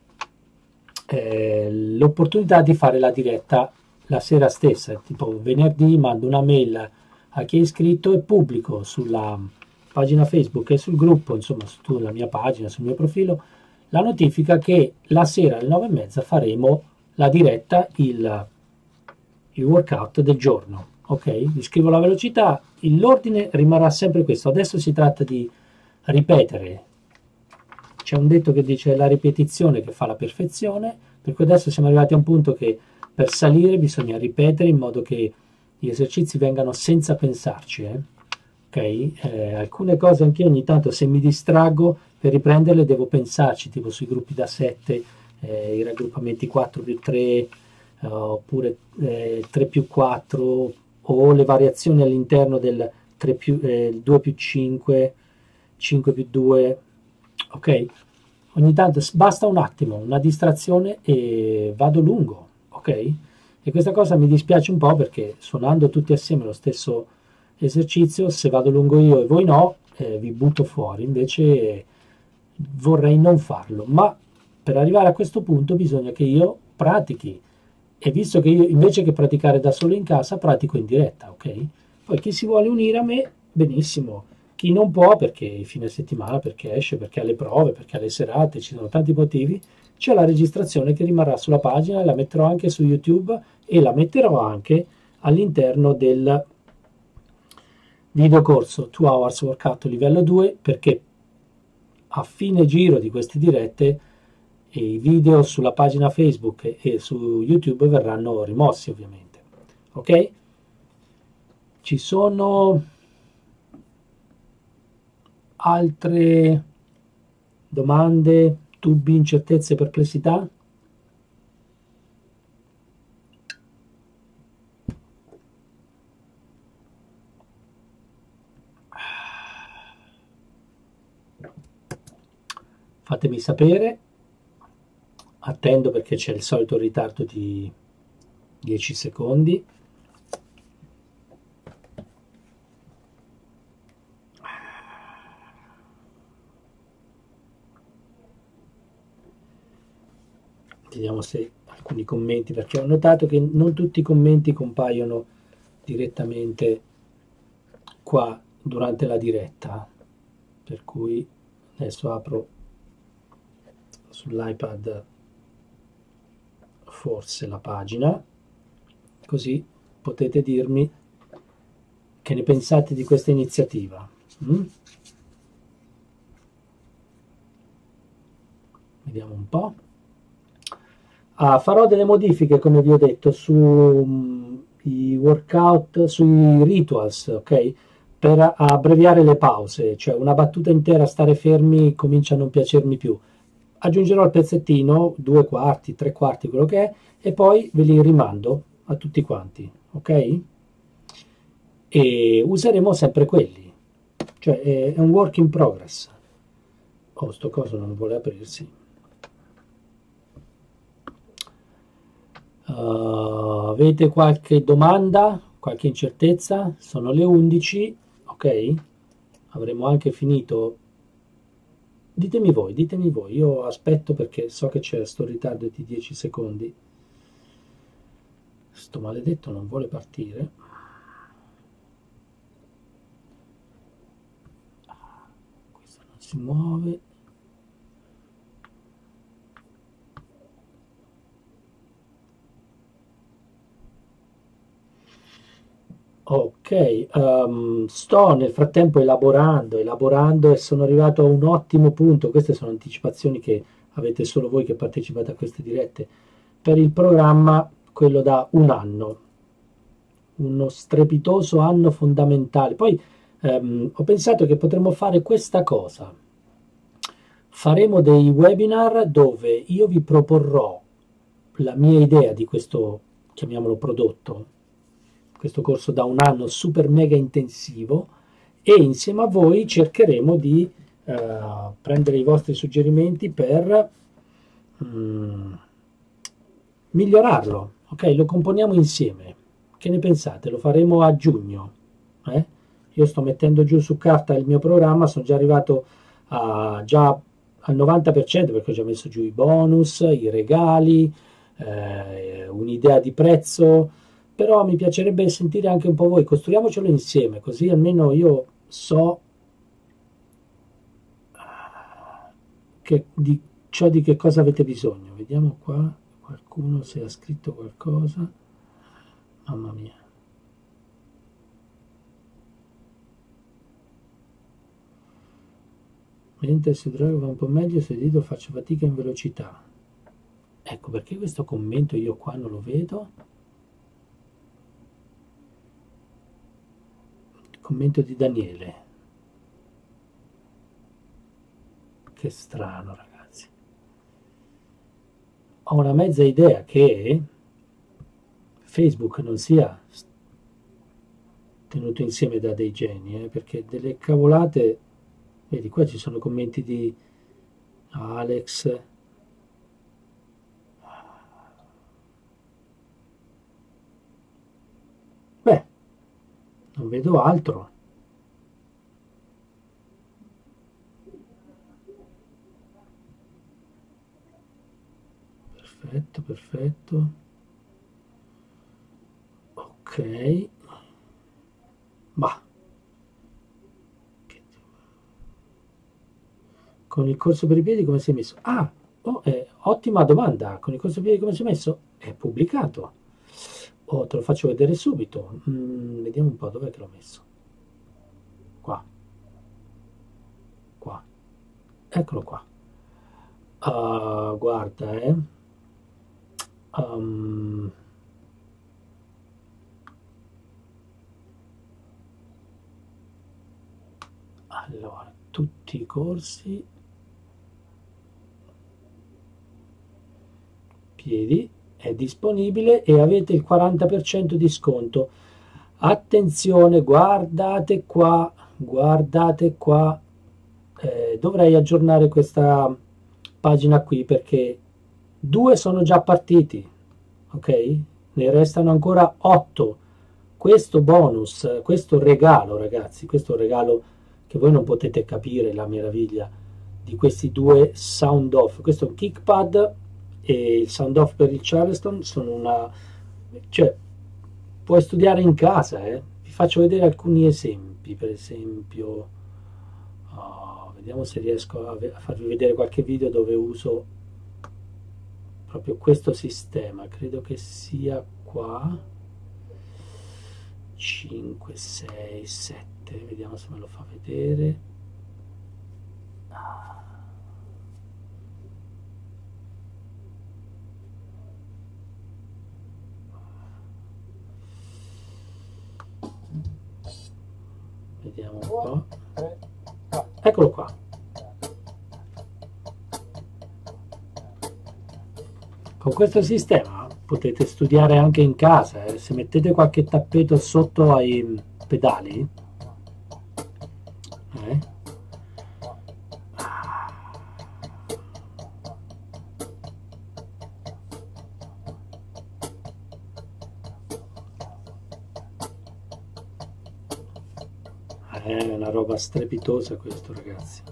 eh, l'opportunità di fare la diretta la sera stessa, tipo venerdì mando una mail a chi è iscritto e pubblico sulla pagina Facebook e sul gruppo, insomma sulla mia pagina, sul mio profilo, la notifica che la sera alle nove e mezza faremo la diretta, il, il workout del giorno. Ok, vi scrivo la velocità, l'ordine rimarrà sempre questo. Adesso si tratta di ripetere. C'è un detto che dice la ripetizione che fa la perfezione, per cui adesso siamo arrivati a un punto che per salire bisogna ripetere in modo che gli esercizi vengano senza pensarci. Eh? Okay? Eh, alcune cose anche io ogni tanto, se mi distraggo, per riprenderle devo pensarci, tipo sui gruppi da sette, eh, i raggruppamenti quattro più tre, eh, oppure eh, tre più quattro, o le variazioni all'interno del tre più, eh, due più cinque, cinque più due, ok? Ogni tanto basta un attimo, una distrazione e vado lungo, ok? E questa cosa mi dispiace un po' perché suonando tutti assieme lo stesso esercizio, se vado lungo io e voi no, eh, vi butto fuori. Invece vorrei non farlo, ma per arrivare a questo punto bisogna che io pratichi, e visto che io invece che praticare da solo in casa pratico in diretta, ok? Poi chi si vuole unire a me, benissimo, chi non può perché il fine settimana, perché esce, perché ha le prove, perché ha le serate, ci sono tanti motivi, c'è la registrazione che rimarrà sulla pagina, la metterò anche su YouTube e la metterò anche all'interno del video corso due hours workout livello due, perché a fine giro di queste dirette i video sulla pagina Facebook e su YouTube verranno rimossi, ovviamente. Ok? Ci sono altre domande, dubbi, incertezze, perplessità? fatemi sapere, attendo perché c'è il solito ritardo di dieci secondi. Vediamo se alcuni commenti, perché ho notato che non tutti i commenti compaiono direttamente qua durante la diretta, per cui adesso apro sull'iPad forse la pagina, così potete dirmi che ne pensate di questa iniziativa. Mm? Vediamo un po'. Ah, farò delle modifiche, come vi ho detto, sui workout, sui rituals, ok? Per abbreviare le pause, cioè una battuta intera, stare fermi, comincia a non piacermi più. Aggiungerò il pezzettino, due quarti, tre quarti, quello che è, e poi ve li rimando a tutti quanti, ok? E useremo sempre quelli, cioè è un work in progress. Oh, sto coso non vuole aprirsi. Uh, avete qualche domanda, qualche incertezza? Sono le undici, ok? Avremo anche finito. Ditemi voi, ditemi voi, io aspetto perché so che c'è sto ritardo di dieci secondi. Sto maledetto non vuole partire. Questo non si muove. Ok, um, sto nel frattempo elaborando, elaborando e sono arrivato a un ottimo punto. Queste sono anticipazioni che avete solo voi che partecipate a queste dirette. Per il programma, quello da un anno, uno strepitoso anno fondamentale. Poi um, ho pensato che potremmo fare questa cosa. Faremo dei webinar dove io vi proporrò la mia idea di questo, chiamiamolo prodotto, questo corso da un anno super mega intensivo, e insieme a voi cercheremo di uh, prendere i vostri suggerimenti per um, migliorarlo, ok? Lo componiamo insieme. Che ne pensate? Lo faremo a giugno, eh? Io sto mettendo giù su carta il mio programma, sono già arrivato a, già al novanta per cento perché ho già messo giù i bonus, i regali, eh, un'idea di prezzo, però mi piacerebbe sentire anche un po' voi, costruiamocelo insieme, così almeno io so che, di ciò di che cosa avete bisogno. Vediamo qua, qualcuno se ha scritto qualcosa. Mamma mia. Mentre si droga va un po' meglio, se dito faccio fatica in velocità. Ecco perché questo commento io qua non lo vedo. Commento di Daniele. Che strano, ragazzi. Ho una mezza idea che Facebook non sia tenuto insieme da dei geni, eh, perché delle cavolate, vedi qua ci sono commenti di Alex, beh, non vedo altro. Perfetto, perfetto. Ok. Ma con il corso per i piedi come si è messo? Ah, oh, eh, ottima domanda. Con il corso per i piedi come si è messo? È pubblicato. Oh, te lo faccio vedere subito. Mm, vediamo un po' dov'è che l'ho messo. Qua. Qua. Eccolo qua. Uh, guarda, eh. Um, allora, tutti i corsi piedi è disponibile e avete il quaranta per cento di sconto. Attenzione, guardate qua, guardate qua. Eh, dovrei aggiornare questa pagina qui perché due sono già partiti, ok? Ne restano ancora otto. Questo bonus, questo regalo, ragazzi, questo regalo che voi non potete capire la meraviglia di questi due sound off. Questo è un kickpad e il sound off per il Charleston sono una, cioè puoi studiare in casa, eh? Vi faccio vedere alcuni esempi, per esempio, oh, vediamo se riesco a, a farvi vedere qualche video dove uso proprio questo sistema. Credo che sia qua cinque, sei, sette, vediamo se me lo fa vedere. Vediamo un po'. Eccolo qua. Con questo sistema potete studiare anche in casa, eh. Se mettete qualche tappeto sotto ai pedali, eh, è una roba strepitosa questo, ragazzi.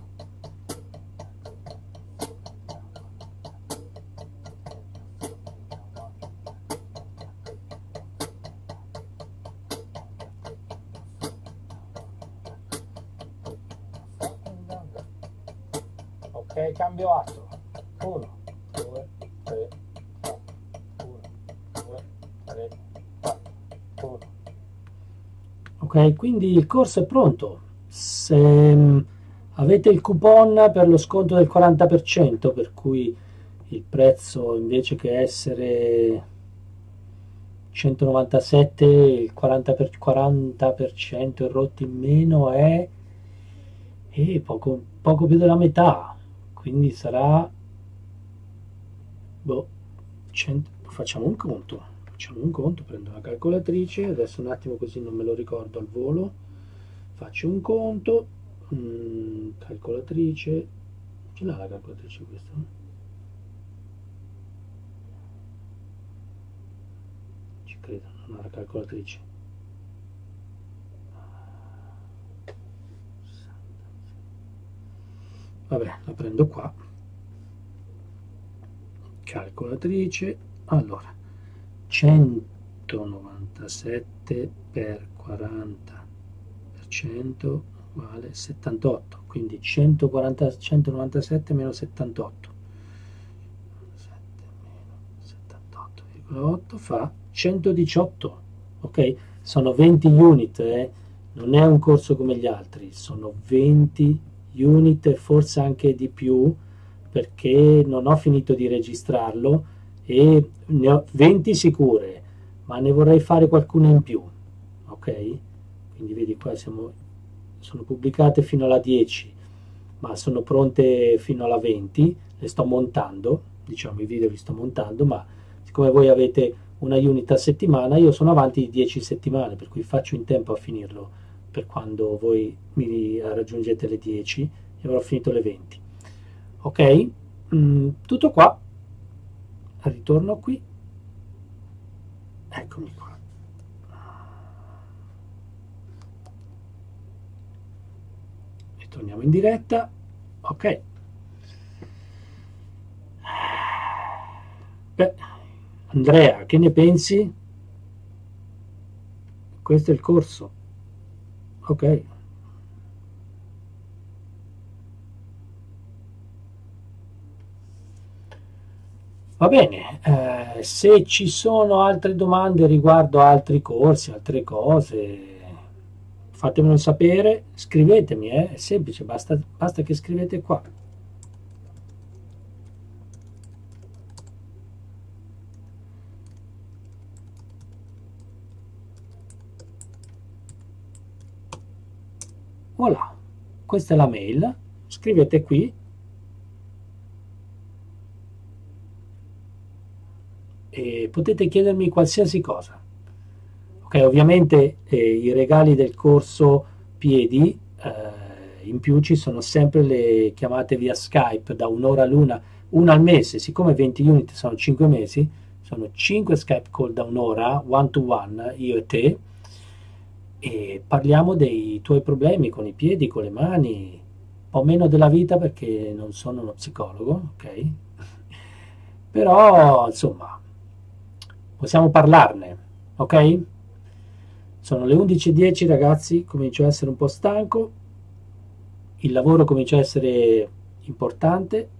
Ok, cambio atto. uno, due, tre, quattro. uno, due, tre, quattro. uno. Ok, quindi il corso è pronto. Se mh, avete il coupon per lo sconto del quaranta per cento, per cui il prezzo invece che essere centonovantasette, il quaranta per, quaranta per cento e rotti in meno è, è poco, poco più della metà. Quindi sarà, boh, cento, facciamo un conto, facciamo un conto, prendo una calcolatrice, adesso un attimo così non me lo ricordo al volo, faccio un conto, mm, calcolatrice, ce l'ha la calcolatrice questa? Ci credo, non ha la calcolatrice. Vabbè, la prendo qua, calcolatrice, allora, centonovantasette per quaranta per cento uguale settantotto, quindi centoquaranta, centonovantasette meno settantotto, settantotto virgola otto fa centodiciotto, ok? Sono venti unit, eh? Non è un corso come gli altri, sono venti unit e forse anche di più, perché non ho finito di registrarlo e ne ho venti sicure, ma ne vorrei fare qualcuna in più, ok? Quindi vedi qua siamo, sono pubblicate fino alla dieci, ma sono pronte fino alla venti, le sto montando, diciamo i video li sto montando, ma siccome voi avete una unit a settimana, io sono avanti di dieci settimane, per cui faccio in tempo a finirlo per quando voi mi raggiungete le dieci e avrò finito le venti. Ok, mm, tutto qua, ritorno qui, eccomi qua. Ritorniamo in diretta, ok. Beh, Andrea, che ne pensi? Questo è il corso. Ok. Va bene, eh, se ci sono altre domande riguardo altri corsi, altre cose, fatemelo sapere, scrivetemi, eh, è semplice, basta, basta che scrivete qua. Voilà, questa è la mail, scrivete qui e potete chiedermi qualsiasi cosa. Ok, ovviamente eh, i regali del corso piedi, eh, in più ci sono sempre le chiamate via Skype da un'ora l'una una al mese, siccome venti unit sono cinque mesi, sono cinque Skype call da un'ora, one to one, io e te, e parliamo dei tuoi problemi con i piedi, con le mani, un po' meno della vita perché non sono uno psicologo, ok? Però, insomma, possiamo parlarne, ok? Sono le undici e dieci, ragazzi, comincio a essere un po' stanco, il lavoro comincia a essere importante,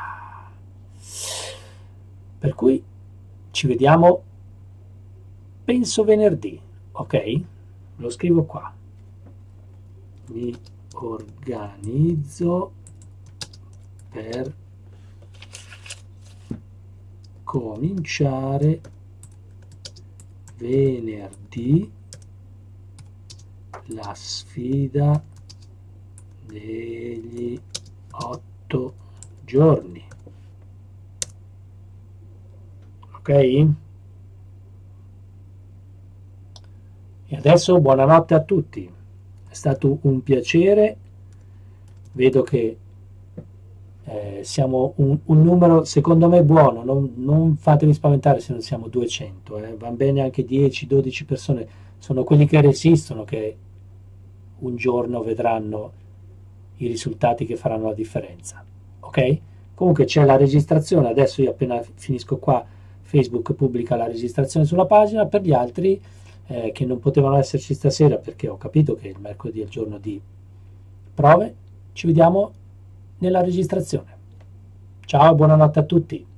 per cui ci vediamo, penso venerdì, ok? Lo scrivo qua. Mi organizzo per cominciare venerdì la sfida degli otto giorni. Ok? E adesso buonanotte a tutti. È stato un piacere. Vedo che eh, siamo un, un numero secondo me buono. Non, non fatemi spaventare se non siamo duecento. Eh. Va bene anche dieci dodici persone. Sono quelli che resistono, che un giorno vedranno i risultati che faranno la differenza. Ok? Comunque c'è la registrazione. Adesso io appena finisco qua, Facebook pubblica la registrazione sulla pagina. Per gli altri eh, che non potevano esserci stasera, perché ho capito che il mercoledì è il giorno di prove, ci vediamo nella registrazione. Ciao, buonanotte a tutti.